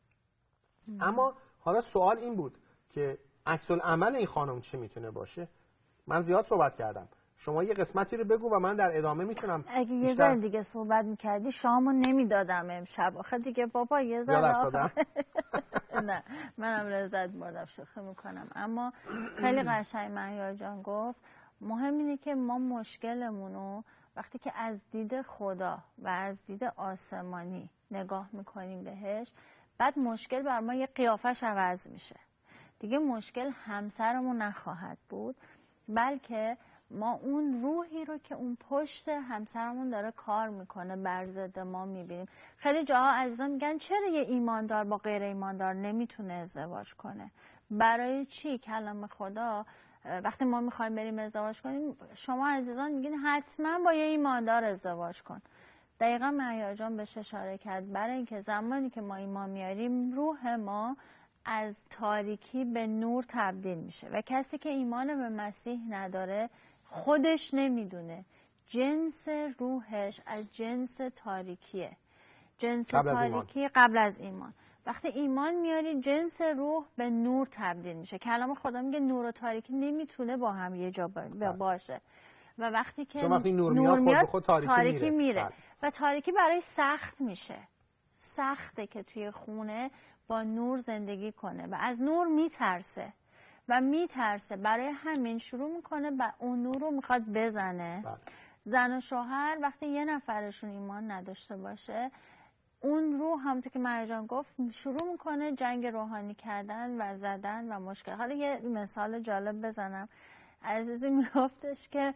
اما حالا سوال این بود که عکس العمل این خانم چی میتونه باشه؟ من زیاد صحبت کردم. شما یه قسمتی رو بگو و من در ادامه میتونم اگه یه ذره دیگه صحبت میکردی شامو نمیدادم امشب. آخه دیگه بابا یه ذره نه منم لذت بردم، شوخی میکنم. اما خیلی قشنگ مهیار جان گفت. مهم اینه که ما مشکلمونو وقتی که از دید خدا و از دید آسمانی نگاه میکنیم بهش، بعد مشکل بر ما یه قیافش عوض میشه. دیگه مشکل همسرمون نخواهد بود، بلکه ما اون روحی رو که اون پشت همسرمون داره کار میکنه بر ضد ما میبینیم. خیلی جاها عزیزان میگن چرا یه ایماندار با غیر ایماندار نمیتونه ازدواج کنه؟ برای چی؟ کلام خدا وقتی ما میخوایم بریم ازدواج کنیم، شما عزیزان میگین حتما با یه ایماندار ازدواج کن. دقیقا مهیار جان بهش اشاره کرد. برای اینکه زمانی که ما ایمان میاریم روح ما از تاریکی به نور تبدیل میشه و کسی که ایمان به مسیح نداره خودش نمیدونه جنس روحش از جنس تاریکیه، جنس تاریکی قبل از ایمان. وقتی ایمان میاری جنس روح به نور تبدیل میشه. کلام خدا میگه نور و تاریکی نمیتونه با هم یه جا باشه و وقتی که نور میاد خود تاریکی میره و تاریکی برای سخت میشه. سخته که توی خونه با نور زندگی کنه و از نور میترسه و میترسه. برای همین شروع میکنه و اون نور رو میخواد بزنه. زن و شوهر وقتی یه نفرشون ایمان نداشته باشه، اون روح همونطور که مهیار جان گفت شروع میکنه جنگ روحانی کردن و زدن و مشکل. حالا یه مثال جالب بزنم. عزیزی میگفتش که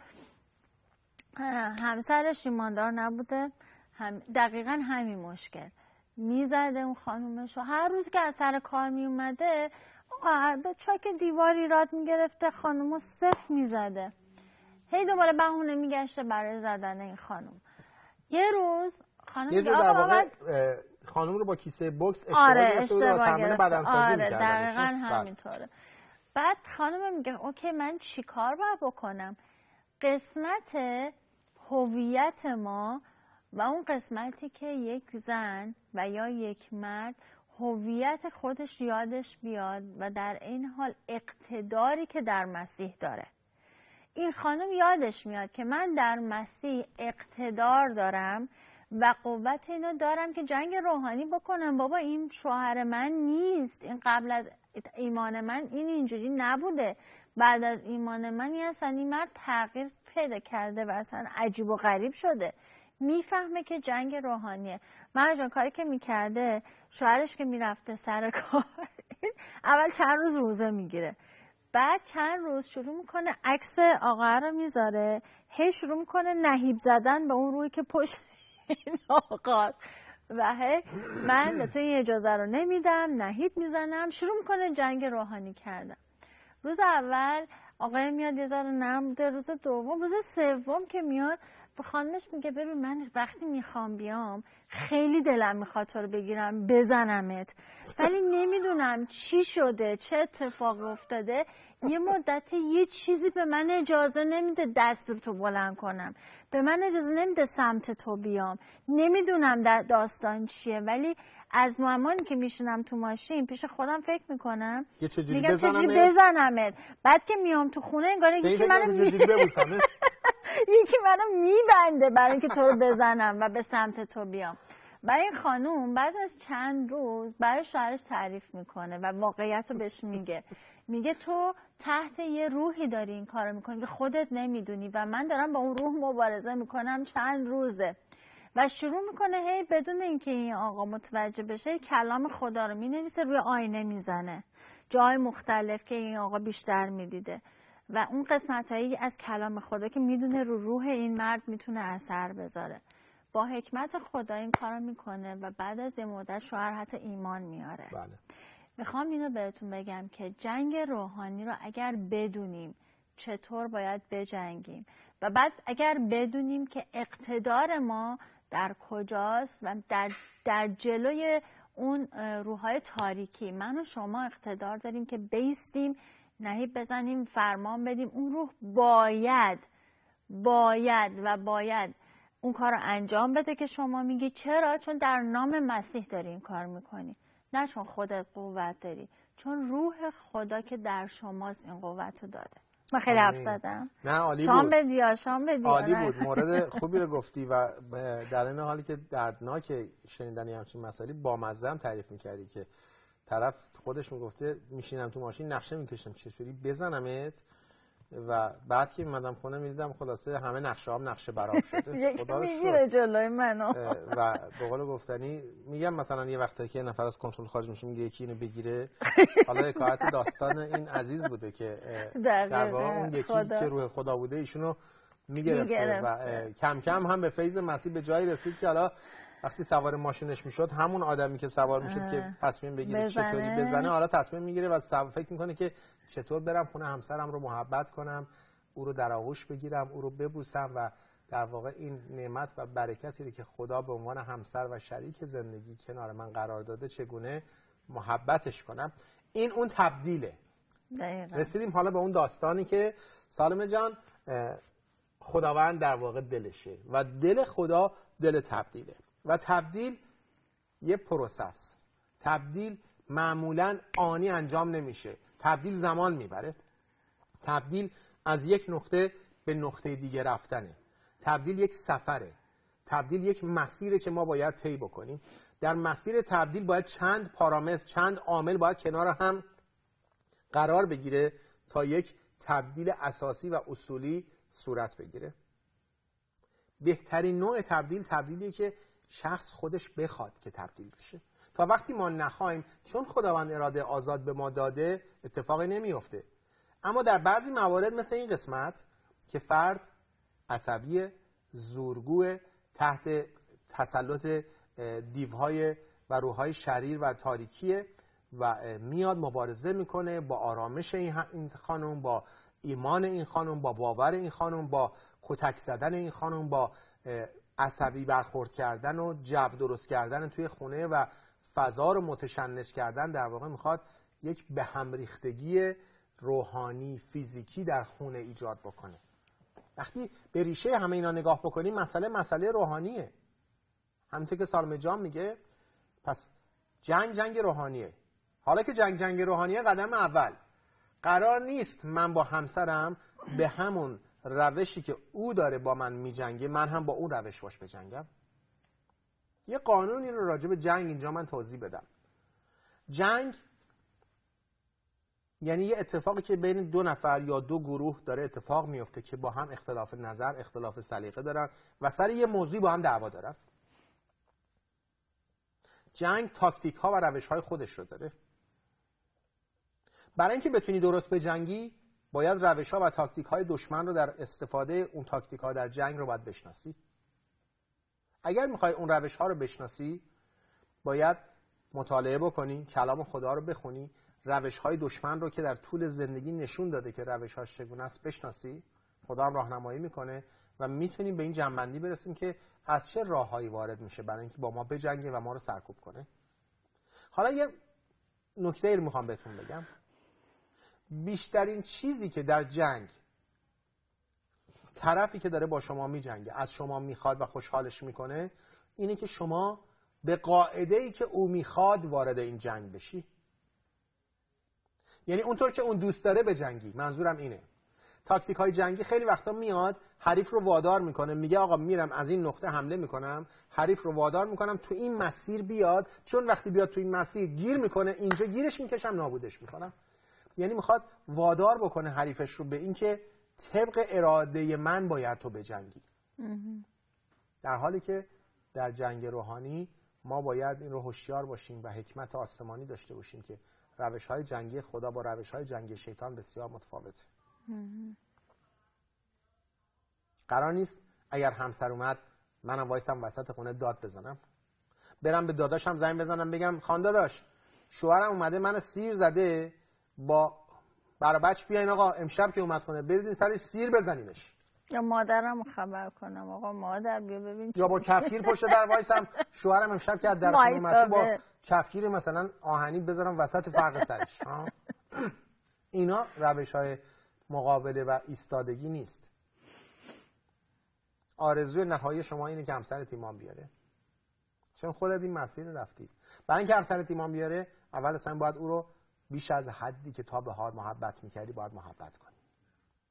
همسرش ایماندار نبوده، دقیقا همین مشکل میزده اون خانومش و هر روز که از سر کار میومده به چاک دیواری ایراد میگرفته، خانومو صفر میزده. هی دوباره بهونه میگشته برای زدن این خانوم. یه روز خانم یه جور در واقع خانوم رو با کیسه بوکس اشتباه گرفته. آره دقیقا همینطوره. بعد خانم میگه اوکی من چی کار باید بکنم؟ قسمت هویت ما و اون قسمتی که یک زن و یا یک مرد هویت خودش یادش بیاد و در این حال اقتداری که در مسیح داره. این خانم یادش میاد که من در مسیح اقتدار دارم و قوت اینو دارم که جنگ روحانی بکنم. بابا این شوهر من نیست، این قبل از ایمان من این اینجوری نبوده، بعد از ایمان من این مرد تغییر پیدا کرده و اصلا عجیب و غریب شده. میفهمه که جنگ روحانیه. مهیار جان کاری که میکرده، شوهرش که میرفته سر کار اول چند روز روزه میگیره، بعد چند روز شروع میکنه عکس آقا رو میذاره، هی شروع میکنه نهیب زدن به اون روی که پشت این آقا و هی من به تو این اجازه رو نمیدم، نهیب میزنم. شروع میکنه جنگ روحانی کردن. روز اول آقای میاد یه ذره نموده، روز دوم، روز سوم که میاد به خانمش میگه ببین من وقتی میخوام بیام خیلی دلم میخواد تو رو بگیرم بزنمت، ولی نمیدونم چی شده، چه اتفاق افتاده، یه مدت یه چیزی به من اجازه نمیده دست رو بلند کنم، به من اجازه نمیده سمت تو بیام، نمیدونم داستان چیه. ولی از زمانی که میشینم تو ماشین پیش خودم فکر میکنم میگم چجوری بزنمت. بعد که میام تو خونه انگار یکی منو میبنده برای اینکه تو رو بزنم و به سمت تو بیام. برای این خانوم بعد از چند روز برای شوهرش تعریف میکنه و واقعیت رو بهش میگه تو تحت یه روحی داری این کارو میکنی که خودت نمیدونی و من دارم با اون روح مبارزه میکنم چند روزه. و شروع میکنه هی بدون اینکه این آقا متوجه بشه کلام خدا رو مینویسه روی آینه میزنه جای مختلف که این آقا بیشتر میدیده و اون قسمتایی از کلام خدا که میدونه رو روح این مرد میتونه اثر بذاره. با حکمت خدا این کارو میکنه و بعد از یه مدت شوهر حتی ایمان میاره. بله. میخوام اینو بهتون بگم که جنگ روحانی رو اگر بدونیم چطور باید بجنگیم و بعد اگر بدونیم که اقتدار ما در کجاست و در جلوی اون روح‌های تاریکی من و شما اقتدار داریم که بیستیم، نهیب بزنیم، فرمان بدیم. اون روح باید اون کار رو انجام بده که شما میگی. چرا؟ چون در نام مسیح داری این کار میکنی، نه چون خودت قوت داری، چون روح خدا که در شماست این قوت رو داده. من خیلی حرف زدم. نه عالی شام بود. بدیا شام بدیا. عالی بود. مورد خوبی رو گفتی و در این حالی که دردناک شنیدن همچین مسائلی با مزه هم تعریف می‌کردی که طرف خودش میگفته میشینم تو ماشین نقشه میکشم چطوری بزنمت و بعد که میمدم خونه میدیدم خلاصه همه نقشه هم نقشه برام شده. یکی میگیره جلوی منو و به قول گفتنی میگم مثلا یه وقتی که نفر از کنترل خارج میشه میگه یکی اینو بگیره. حالا حکایت داستان این عزیز بوده که در واقع اون یکی که روح خدا بوده ایشونو میگرفته و کم کم هم به فیض مسیح به جایی رسید که حالا وقتی سوار ماشینش میشد همون آدمی که سوار میشد که تصمیم بگیره چطوری بزنه حالا تصمیم میگیره و فکر میکنه که چطور برم خونه همسرم رو محبت کنم، او رو در آغوش بگیرم، او رو ببوسم و در واقع این نعمت و برکتی که خدا به عنوان همسر و شریک زندگی کنار من قرار داده چگونه محبتش کنم. این اون تبدیله. دقیقا. رسیدیم حالا به اون داستانی که سالمه جان خداوند در واقع دلشه و دل خدا دل تبدیله و تبدیل یه پروسس. تبدیل معمولاً آنی انجام نمیشه. تبدیل زمان میبره. تبدیل از یک نقطه به نقطه دیگه رفتنه. تبدیل یک سفره. تبدیل یک مسیره که ما باید طی بکنیم. در مسیر تبدیل باید چند پارامتر، چند عامل باید کنار هم قرار بگیره تا یک تبدیل اساسی و اصولی صورت بگیره. بهترین نوع تبدیل تبدیلیه که شخص خودش بخواد که تبدیل بشه. تا وقتی ما نخوایم، چون خداوند اراده آزاد به ما داده، اتفاقی نمیفته. اما در بعضی موارد مثل این قسمت که فرد عصبی، زورگو، تحت تسلط دیوهای و روحهای شریر و تاریکیه و میاد مبارزه میکنه با آرامش این خانم، با ایمان این خانم، با باور این خانم، با کتک زدن این خانم، با عصبی برخورد کردن و جو درست کردن توی خونه و فضا رو متشنج کردن. در واقع میخواد یک به هم ریختگی روحانی فیزیکی در خونه ایجاد بکنه. وقتی به ریشه همه اینا نگاه بکنیم مسئله روحانیه. همونطور که سالمه جان میگه پس جنگ روحانیه. حالا که جنگ روحانیه، قدم اول قرار نیست من با همسرم به همون روشی که او داره با من میجنگه من هم با اون روش باش بجنگم. یه قانونی رو راجع به جنگ اینجا من توضیح بدم. جنگ یعنی یه اتفاقی که بین دو نفر یا دو گروه داره اتفاق میفته که با هم اختلاف نظر، اختلاف سلیقه دارن و سر یه موضوعی با هم دعوا دارن. جنگ تاکتیک ها و روش های خودش رو داره. برای اینکه بتونی درست بجنگی باید روش ها و تاکتیک های دشمن رو در استفاده اون تاکتیک ها در جنگ رو باید بشناسی. اگر میخوای اون روش ها رو بشناسی باید مطالعه بکنی، کلام خدا رو بخونی، روش های دشمن رو که در طول زندگی نشون داده که روش هاش چگونه است بشناسی. خدا هم راهنمایی میکنه و میتونیم به این جنبندی برسیم که از چه راههایی وارد میشه برای اینکه با ما بجنگه و ما رو سرکوب کنه. حالا یه نکته رو میخوام بهتون بگم. بیشترین چیزی که در جنگ طرفی که داره با شما میجنگه از شما میخواد و خوشحالش میکنه اینه که شما به قاعده‌ای که او میخواد وارد این جنگ بشی. یعنی اونطور که اون دوست داره بجنگی. منظورم اینه. تاکتیک های جنگی خیلی وقتا میاد حریف رو وادار میکنه، میگه آقا میرم از این نقطه حمله میکنم، حریف رو وادار میکنم تو این مسیر بیاد، چون وقتی بیاد تو این مسیر گیر میکنه اینجا گیرش میکشم نابودش میکنم. یعنی میخواد وادار بکنه حریفش رو به این که طبق اراده من باید تو بجنگی. در حالی که در جنگ روحانی ما باید این رو هوشیار باشیم و حکمت آسمانی داشته باشیم که روش‌های جنگی خدا با روش‌های جنگی شیطان بسیار متفاوته. قرار نیست اگر همسر اومد منم وایسم وسط خونه داد بزنم، برم به داداشم زنگ بزنم بگم خان داداش شوهرم اومده منو سیر زده، با برا بچه بیاین آقا امشب که اومد خونه بزنین سرش سیر بزنینش. یا مادرم خبر کنم آقا مادر بیا ببین. یا با کفگیر پشت در وایسم شوهرم امشب که از در خونه اومد با کفگیر مثلا آهنی بذارم وسط فرق سرش. اینا روش‌های مقابله و ایستادگی نیست. آرزوی نهایی شما اینه که همسرت ایمان بیاره، چون خودت این مسیر رفتی. برای اینکه همسرت ایمان بیاره اول اصلا باید او رو بیش از حدی که تا به حال محبت میکردی باید محبت کنی.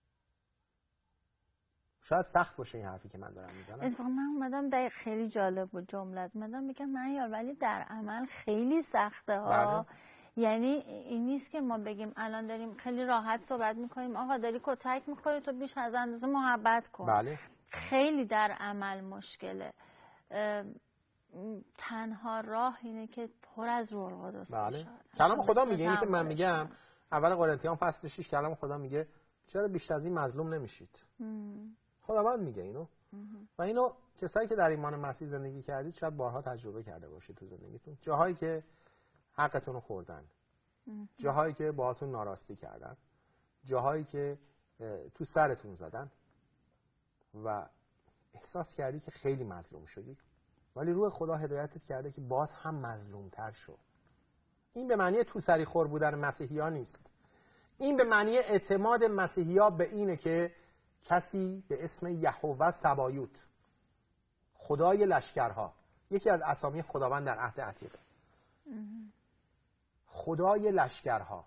شاید سخت باشه این حرفی که من دارم میزنم. اتفاقا من اومدم دقیق خیلی جالب بود جملت، اومدم میگم مهیار ولی در عمل خیلی سخته ها. یعنی این نیست که ما بگیم الان داریم خیلی راحت صحبت میکنیم آقا داری کتک میخوری تو بیش از اندازه محبت کن. بله. خیلی در عمل مشکله. تنها راه اینه که پر از روح القدس بله. بشه. کلام خدا میگه، اینی که من میگم اول قرنتیان فصل 6 کلام خدا میگه چرا بیشتر از این مظلوم نمیشید. خداوند میگه اینو. و اینو کسایی که در ایمان مسیح زندگی کردید شاید بارها تجربه کرده باشید تو زندگیتون. جاهایی که حقتون رو خوردن، جاهایی که باهاتون ناراستی کردن، جاهایی که تو سرتون زدن و احساس کردی که خیلی مظلوم شدی، ولی روح خدا هدایتت کرده که باز هم مظلومتر شو. این به معنی تو سری خور بودن مسیحی‌ها نیست. این به معنی اعتماد مسیحی‌ها به اینه که کسی به اسم یهوه سبایوت، خدای لشکرها، یکی از اسامی خداوند در عهد عتیقه، خدای لشکرها،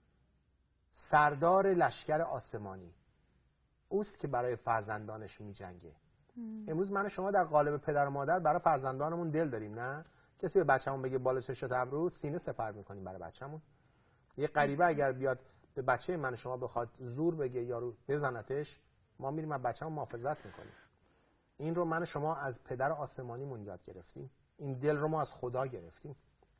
سردار لشکر آسمانی، اوست که برای فرزندانش می‌جنگه. امروز من و شما در قالب پدر و مادر برای فرزندانمون دل داریم، نه؟ کسی به بچه‌مون بگه بالا چشات ابرو، سینه سپر می‌کنیم برای بچه‌مون. یه غریبه اگر بیاد به بچه من و شما بخواد زور بگه یارو بزنتش، ما میریم از بچه‌مون محافظت می‌کنیم. این رو من و شما از پدر آسمانیمون یاد گرفتیم. این دل رو ما از خدا گرفتیم.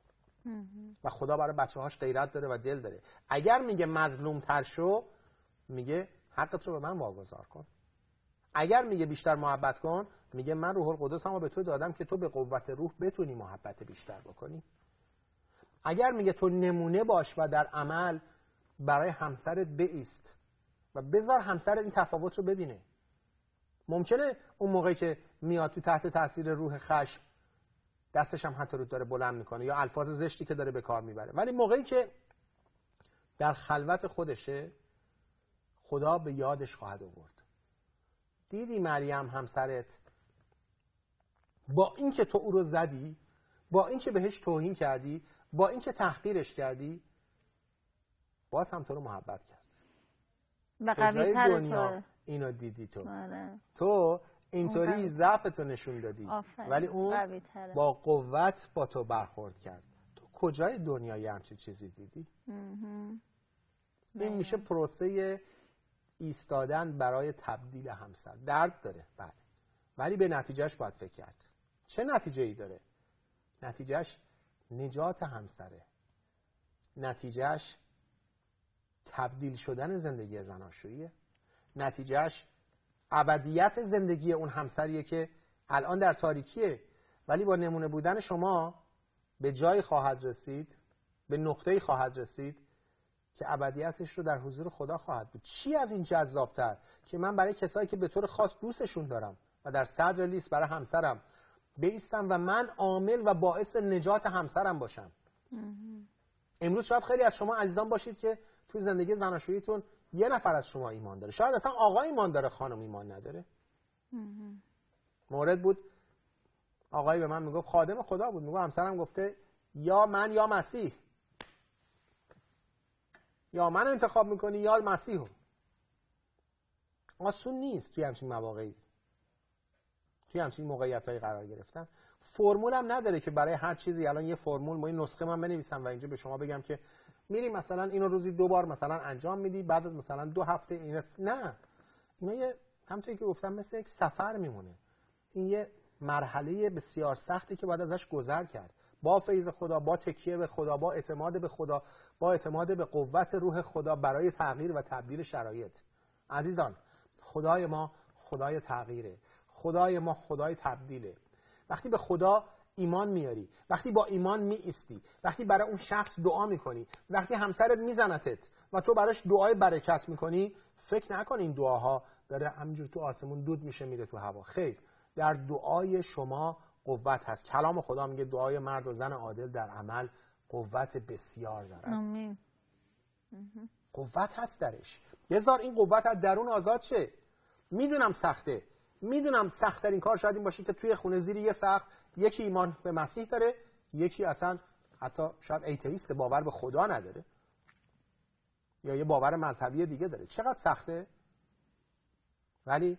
و خدا برای بچه‌هاش غیرت داره و دل داره. اگر میگه مظلوم تر شو، میگه حقت رو به من واگذار کن. اگر میگه بیشتر محبت کن، میگه من روح القدس هم به تو دادم که تو به قوت روح بتونی محبت بیشتر بکنی. اگر میگه تو نمونه باش و در عمل برای همسرت بایست و بذار همسرت این تفاوت رو ببینه. ممکنه اون موقعی که میاد تو تحت تاثیر روح خشم دستش هم حتی رو داره بلند میکنه یا الفاظ زشتی که داره به کار میبره، ولی موقعی که در خلوت خودشه خدا به یادش خواهد آورد. دیدی مریم همسرت با اینکه تو او رو زدی، با اینکه بهش توهین کردی، با اینکه تحقیرش کردی، باز هم تو رو محبت کرد. و قوی تر دنیا اینو دیدی تو اینطوری ضعفتو نشون دادی، ولی اون با قوت با تو برخورد کرد. تو کجای دنیای همچین چیزی دیدی؟ این میشه پروسه ایستادن برای تبدیل همسر. درد داره بله، ولی به نتیجهش باید فکر کرد. چه نتیجه‌ای داره؟ نتیجهش نجات همسره، نتیجهش تبدیل شدن زندگی زناشوییه، نتیجهش ابدیت زندگی اون همسریه که الان در تاریکیه، ولی با نمونه بودن شما به جایی خواهد رسید، به نقطه‌ای خواهد رسید که ابدیتش رو در حضور خدا خواهد بود. چی از این جذابتر که من برای کسایی که به طور خاص دوستشون دارم و در صدر لیست برای همسرم بایستم و من عامل و باعث نجات همسرم باشم. امروز شاید خیلی از شما عزیزان باشید که توی زندگی زناشوییتون یه نفر از شما ایمان داره، شاید اصلا آقا ایمان داره خانم ایمان نداره. مورد بود آقایی به من میگفت، خادم خدا بود، میگفت همسرم گفته یا من یا مسیح، یا من انتخاب میکنی یا مسیحو. آسون نیست توی همچین مواقعی، توی همچین موقعیت‌های قرار گرفتن. فرمول هم نداره که برای هر چیزی الان یه فرمول، ما این نسخه من بنویسم و اینجا به شما بگم که میری مثلا اینو روزی 2 بار مثلا انجام میدی، بعد از مثلا 2 هفته این نه. اینا یه همونطوری که گفتم مثل یک سفر میمونه. این یه مرحله بسیار سختی که باید ازش گذر کرد، با فیض خدا، با تکیه به خدا، با اعتماد به خدا، با اعتماد به قوت روح خدا برای تغییر و تبدیل شرایط. عزیزان، خدای ما خدای تغییره، خدای ما خدای تبدیله. وقتی به خدا ایمان میاری، وقتی با ایمان میایستی، وقتی برای اون شخص دعا میکنی، وقتی همسرت میزنتت و تو براش دعای برکت میکنی، فکر نکن این دعاها داره همینجور تو آسمون دود میشه میره تو هوا. خیر، در دعای شما قوت هست. کلام خدا میگه دعای مرد و زن عادل در عمل قوت بسیار دارد. آمین. قوت هست درش. یزار این قوت از درون آزاد شه. میدونم سخته، میدونم سخت‌ترین کار شاید این باشه که توی خونه زیر یه سقف یکی ایمان به مسیح داره، یکی اصلا حتی شاید ایتئیست، باور به خدا نداره، یا یه باور مذهبی دیگه داره. چقدر سخته. ولی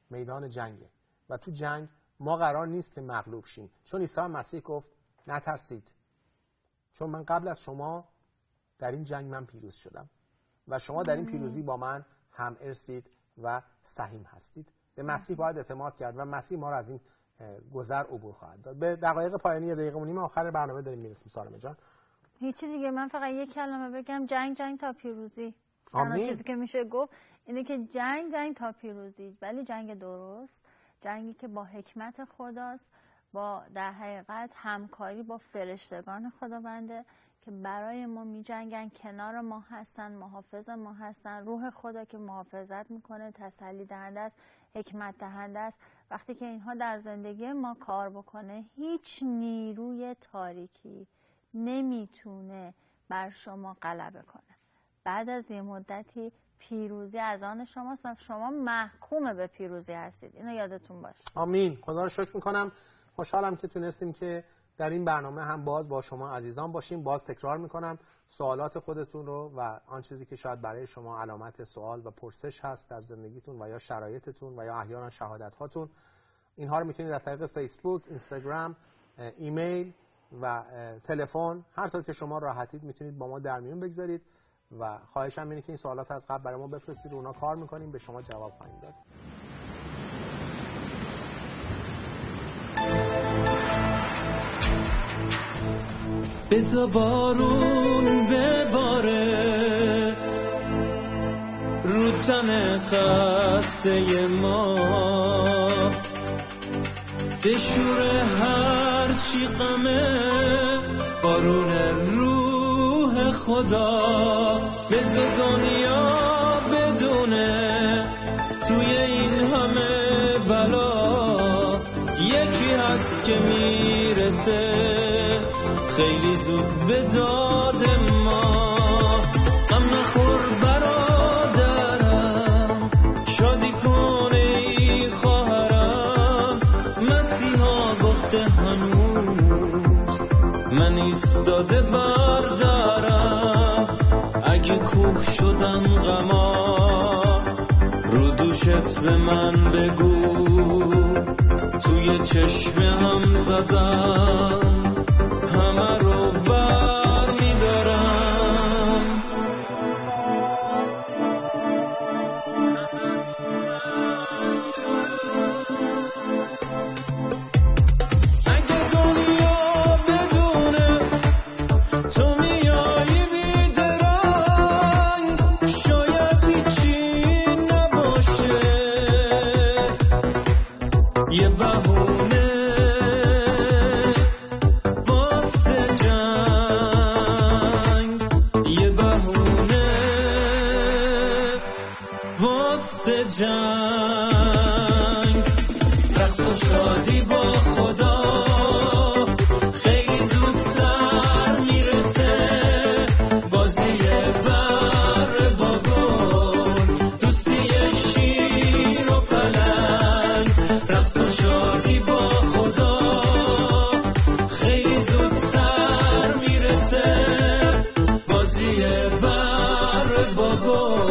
میدان جنگه و تو جنگ ما قرار نیست که مغلوب شیم، چون عیسی مسیح گفت نترسید، چون من قبل از شما در این جنگ من پیروز شدم و شما در این پیروزی با من هم ارثید و سهیم هستید. به مسیح باید اعتماد کرد و مسیح ما را از این گذر عبور خواهد داد. به دقایق پایانی 1 دقیقه و نیم آخر برنامه داریم میرسیم سارمه جان. هیچی دیگه، من فقط یک کلمه بگم، جنگ تا پیروزی. آمین. چیزی که میشه گفت اینه که جنگ تا پیروزی، ولی جنگ درست، جنگی که با حکمت خداست، با در حقیقت همکاری با فرشتگان خداونده که برای ما میجنگن، کنار ما هستن، محافظ ما هستن، روح خدا که محافظت میکنه، تسلی دهنده است، حکمت دهنده است. وقتی که اینها در زندگی ما کار بکنه، هیچ نیروی تاریکی نمیتونه بر شما غلبه کنه. بعد از یه مدتی پیروزی از آن شماست و شما محکوم به پیروزی هستید. اینو یادتون باشه. آمین. خدا رو شکر میکنم. خوشحالم که تونستیم که در این برنامه هم باز با شما عزیزان باشیم. باز تکرار میکنم سوالات خودتون رو و آن چیزی که شاید برای شما علامت سوال و پرسش هست در زندگیتون و یا شرایطتون و یا احیانا شهادت هاتون، اینها رو میتونید از طریق فیسبوک، اینستاگرام، ایمیل و تلفن، هر طور که شما راحتید میتونید با ما در میون بگذارید و خواهشم اینه که این سوالات از قبل برای ما بفرستید و اونا کار میکنیم به شما جواب خواهیم داد. بذار بارون بباره رو تن خسته ما، بشوره هر چی غمه، بارون روح خدا. بذار دنیا بدونه توی این همه بلا یکی هست که میرسه خیلی زود به داد ما. غم نخور برادرم، شادی کن ای خواهرم، مسیحا گفته هنوز من ایستاده بردارم. اگه کوه شدن غما رو دوشت به من بگو، توی چشم هم زدم همه رو بر میدارم. اگه دنیا بدونه تو میایی بیدرنگ، شاید هیچی نباشه، یه بهونه جنگ. رقص و شادی با خدا خیلی زود سر میرسه، بازی بر با گل، دوستی شیر و پلنگ. رقص و شادی با خدا خیلی زود سر میرسه، بازی بر با گل،